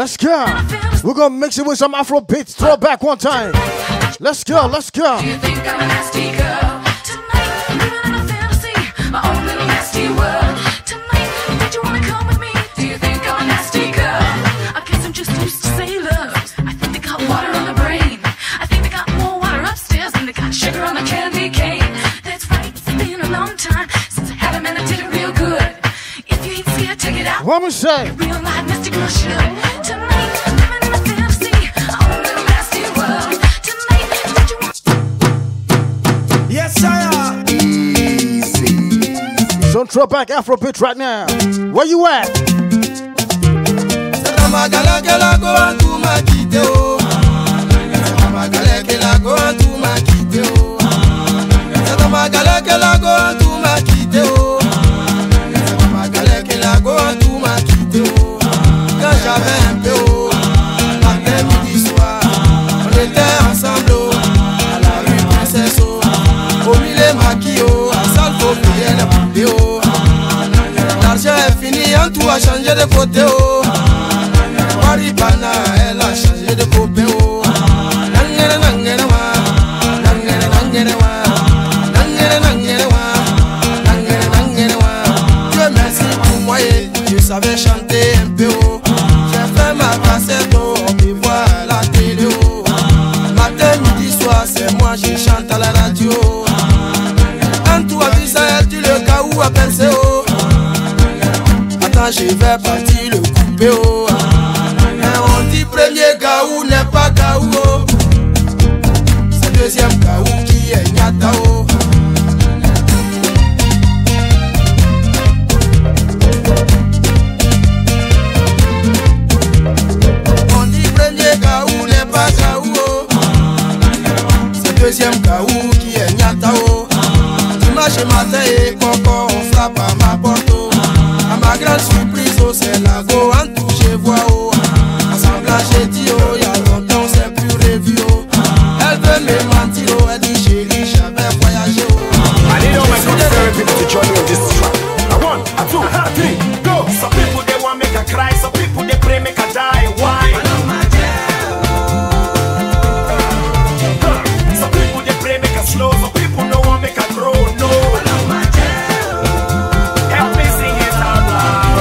S2: Let's go. We're gonna mix it with some Afro beats. Throw back one time. Let's go, let's go.
S6: Do you think I'm a nasty girl? Tonight, living in a fantasy, my own little nasty world. Tonight, did you wanna come with me? Do you think I'm a nasty girl? I guess I'm just used to sailors. I think they got water on the brain. I think they got more water upstairs than they got sugar on the candy cane. That's right, it's been a long time since I had a man that did it real good. If you ain't scared, check it out.
S2: What we say?
S6: Real life nasty girl should. Tonight, living in a fantasy, my own little nasty world. Tonight, did you want?
S17: Yes, sir.
S2: So throw back Afro beat right now. Where you at?
S10: Quand j'avais un peu haut, matin, midi, soir, on était ensemble à la rue Princesse, au milieu maquillot, à salle faut payer la vidéo. L'argent est fini, en tout a changé de côté. Maribana, elle a changé de copain. Dieu merci pour moi, je savais chanter un peu haut. J'ai fait ma cassette, on me voit à la télé. Matin, midi, soir, c'est moi, je chante à la radio. Quand tout a vu ça, tu le cas où à penser. Attends, je vais partir le couper. On dit premier gaou n'est pas gaou. C'est deuxième gaou qui est nyatao. On dit premier gaou n'est pas gaou. C'est deuxième gaou qui est nyatao. Dimanche matin et coco on frappe à ma porte. À ma grande surprise, c'est la go en tout je vois. Ensemble j'ai dit oh, y'a longtemps on s'est plus revu. Elle veut me mentir, elle dit chérie, j'avais voyagé.
S13: I need all my good people to join me on this track. A 1, a 2, a 3, go. Some people they want make a cry, some people they pray make a die. Why? Some people they pray make a slow, some people no want make a grow. No. Help me sing it out loud.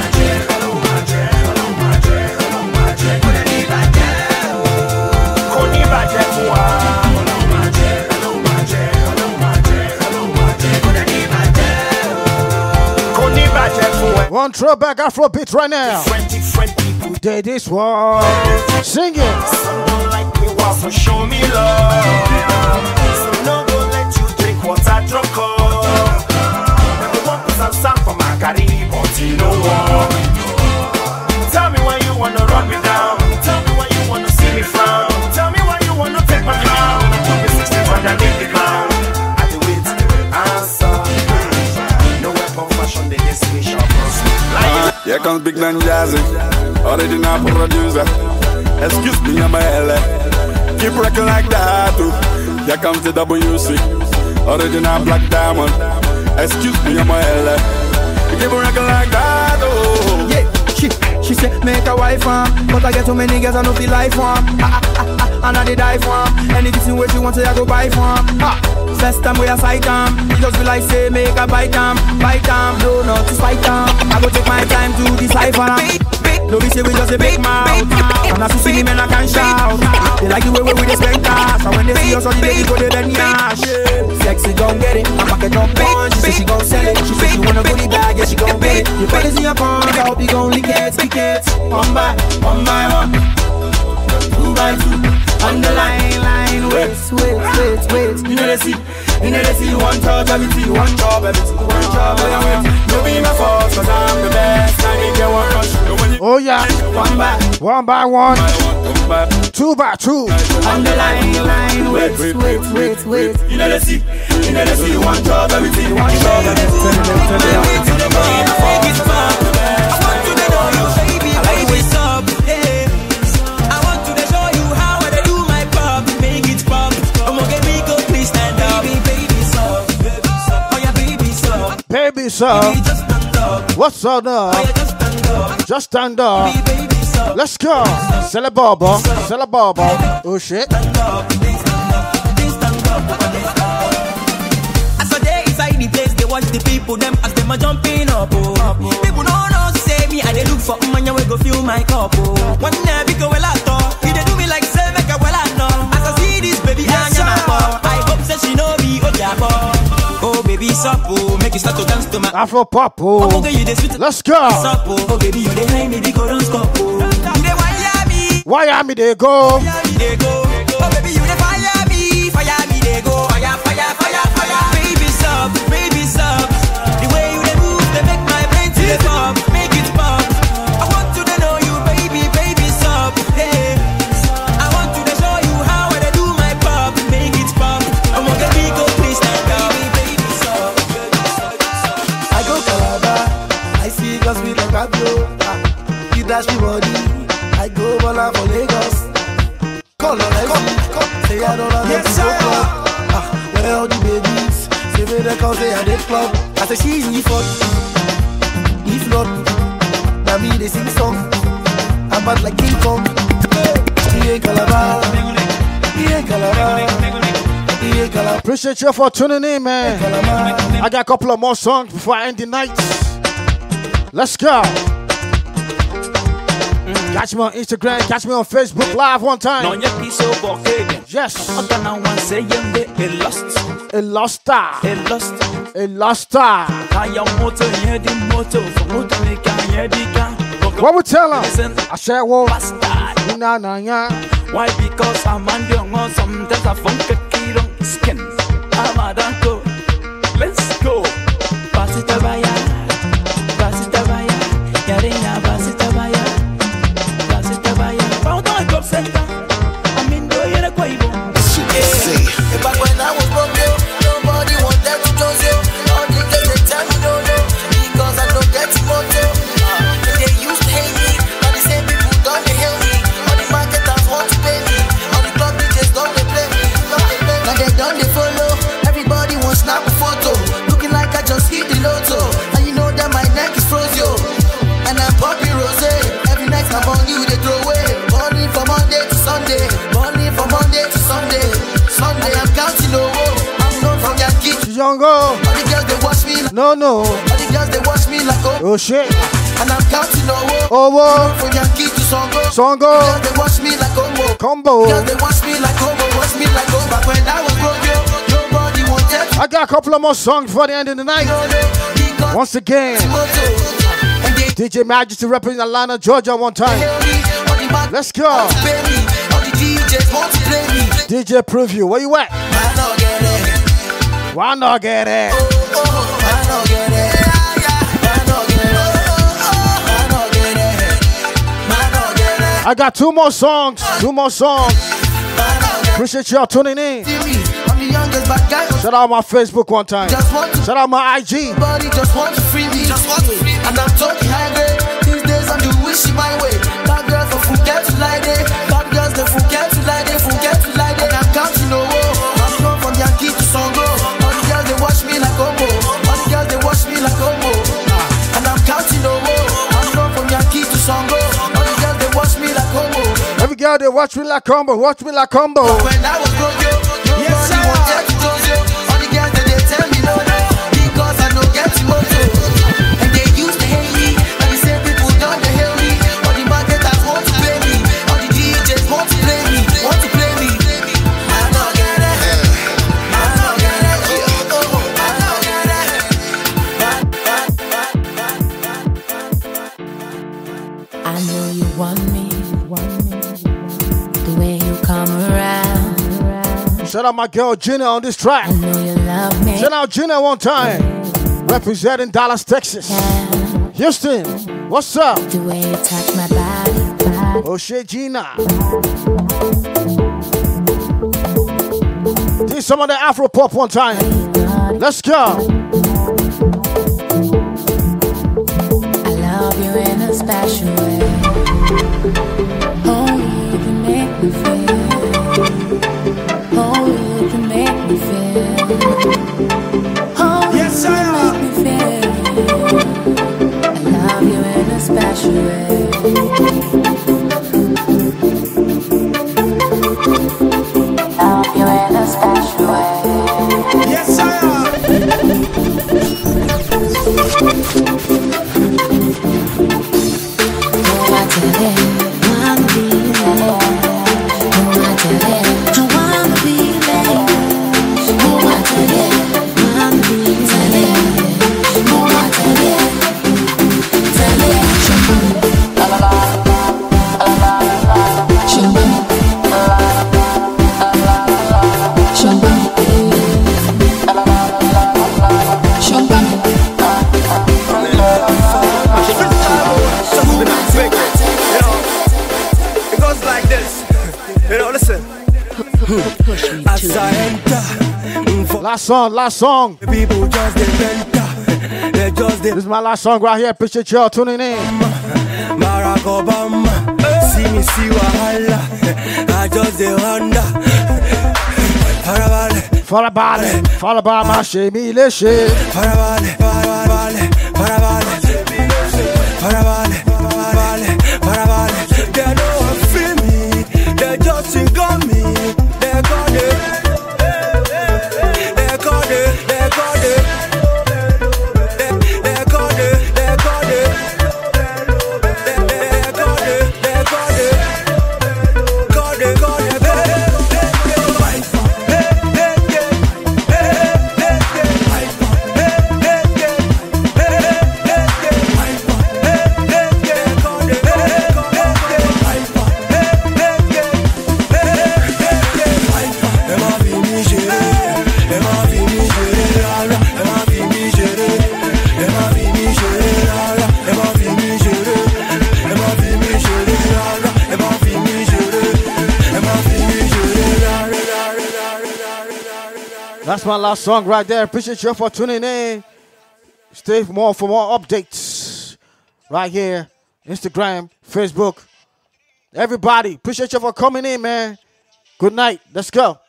S2: One throwback Afro beat right now. Did this one. Sing it.
S13: So show me love. So no go let you drink water drunk up. Never want to some song for my Caribbean, but you know what? Tell me why you wanna run me down. Tell me why you wanna see me frown. Tell me why you wanna take my crown. I put me 60 underneath the ground. I do it, answer. No weapon fashion, they just wish up.
S11: Here comes Big Man Jazzy, original producer. Excuse me, I'm a LA. Keep rocking like that too. Here comes the WC, original Black Diamond. Excuse me, I'm a LA. Keep rocking like that oh.
S10: Yeah, she said make a wife but I get too many girls I know feel life and I did die for anything where she wants I go buy for First time we a sight it just be like say make a bite no not to fight I go take my time to decipher no be say we just a big mouth and as you see me man I can shout they like the way we just spend cash and when they see us on the day go they bend yash sexy gon' get it my pocket don't punch she say she gon' sell it she say she wanna goodie bag yeah she gon' get it your body's in your palm I hope you gon' lick it one by one 2 by 2 on the line wait you know they see you want touch everything you want job everything you want job no be my fault cause I'm the best I need you one rush
S2: oh yeah 1 by 1 2 by 2
S10: on the line wait you know they see you want job everything you want job everything
S2: Baby, sir, what's up now? Just stand up. Let's go. Sell a baba. Sell a baba. Oh shit.
S1: As a day inside the place, they watch the people, them as them are jumping up. Oh. People don't know, say me, and they look for money, we go fill my cup. Oh. One day, because well, I thought, they do me like say, make a well, I know. As I see this baby, yes, I hope that she know me, oh, yeah, oh, baby, sup, oh, make you start to dance to my
S2: Afro pop, oh. Let's go.
S1: Oh, baby, you dey hide me, they go don't stop, oh. You dey wire me.
S2: Wire me, they go.
S1: They go. Oh, baby, you dey fire me, they go. Fire, fire, fire, fire. Baby, sup, baby, sup. The way you dey move, they make my brain to pop, make it pop. I want to know you, baby, baby, sup, hey. I want to show you how I dey do my pop, make it pop. I want the big go please stand up, baby, sup.
S10: I go Calabar, I see girls with like Pablo. He dash me body, I go Bola for Lagos. Call on come, say I don't have to go club. Where all the babies, say me they come say I dey club. I say she's me for, if not, now me they sing song. I'm bad like King Kong. He ain't Calabar, he ain't Calabar, he ain't Calabar.
S2: Appreciate you for tuning in, man. I got a couple of more songs before I end the night. Let's go. Catch me on Instagram, catch me on Facebook Live one time. Yes. A lost star. A lost star. What we tell them? I said, whoa. Nah, nah, nah.
S1: Why? Because I'm on sometimes I funk a kid on skin. I'm a danko. Let's go. Pass it by ya. Pass it by ya. Yarina, pass it by ya. Pass it by ya. Found on a club center. I'm in the air, Quavo.
S10: Back when I was broke, nobody wanted to close you. All the girls they tell me no, no, because I don't get motor. They used to hate me, now the same people don't they hate me. All the marketers want to pay me, all the club DJs don't they play me. Now they don't they follow, everybody wants snap a photo, looking like I just hit the lotto. And you know that my neck is froze, yo, and I'm popping rosé. Every night I'm on you, they throw away. Morning from Monday to Sunday, morning from Monday to Sunday. Sunday I'm counting no more. I'm known from Yankee to
S2: Jongo.
S10: All the girls they watch me like
S2: no.
S10: All the girls they watch me like
S2: oh shit.
S10: And I'm counting no more.
S2: Oh whoa.
S10: From Yankee to Songo.
S2: Songo.
S10: Girls they watch me like
S2: combo.
S10: Girls they watch me like combo. Watch me like combo. Back when I was broke, yo, nobody wanted.
S2: I got a couple of more songs before the end of the night. Once again, DJ Majesty representing Atlanta, Georgia one time. Let's go. DJ Preview, where you at? Why not get it? I got two more songs. Appreciate y'all tuning in. Shout out my Facebook one time. Shout out my IG.
S10: Just want to free me. And I'm talking high grade. These days I'm doing wishy my way. Bad girls don't forget to lie there. Bad girls don't forget to lie there. And I'm counting no more. I'm going from Yankee to Songo. All the girls they watch me like Omo. All the girls they watch me like Omo. And I'm counting no more. I'm going from Yankee to Songo. All the girls they watch me like Omo.
S2: Every girl they watch me like combo. Watch me like combo.
S10: When I was broke, yo, nobody wanted to close you. All the girls they tell me no, no, because I don't get motor. And they used to hate me, and the same people don't they hate me. All the marketers want to pay me, all the DJs want to play me, I don't get it, I don't get it, I don't get it.
S21: I know you want me, the way you come around.
S2: Shout out my girl Gina on this track.
S21: I know you love me.
S2: Shout out Gina one time. Representing Dallas, Texas. Houston, what's up?
S21: The way you touch my body.
S2: Oh shit, Gina. Do some of the Afro pop one time. Let's go.
S21: I love you in a special way. Oh, you can make me feel. Oh, you can make me feel. Oh, yes, you can make me feel. I love you in a special way.
S2: Last song, last song.
S17: People just they just
S2: This is my last song right here. Appreciate y'all tuning in.
S17: Barack Obama, see me see wahala. I just dey wonder.
S2: Farabale, ma shemi leshe.
S17: Farabale. They don't feel me. They just think on me. They got it.
S2: That's my last song right there. Appreciate you for tuning in. Stay for more updates right here. Instagram, Facebook. Everybody, appreciate you for coming in, man. Good night. Let's go.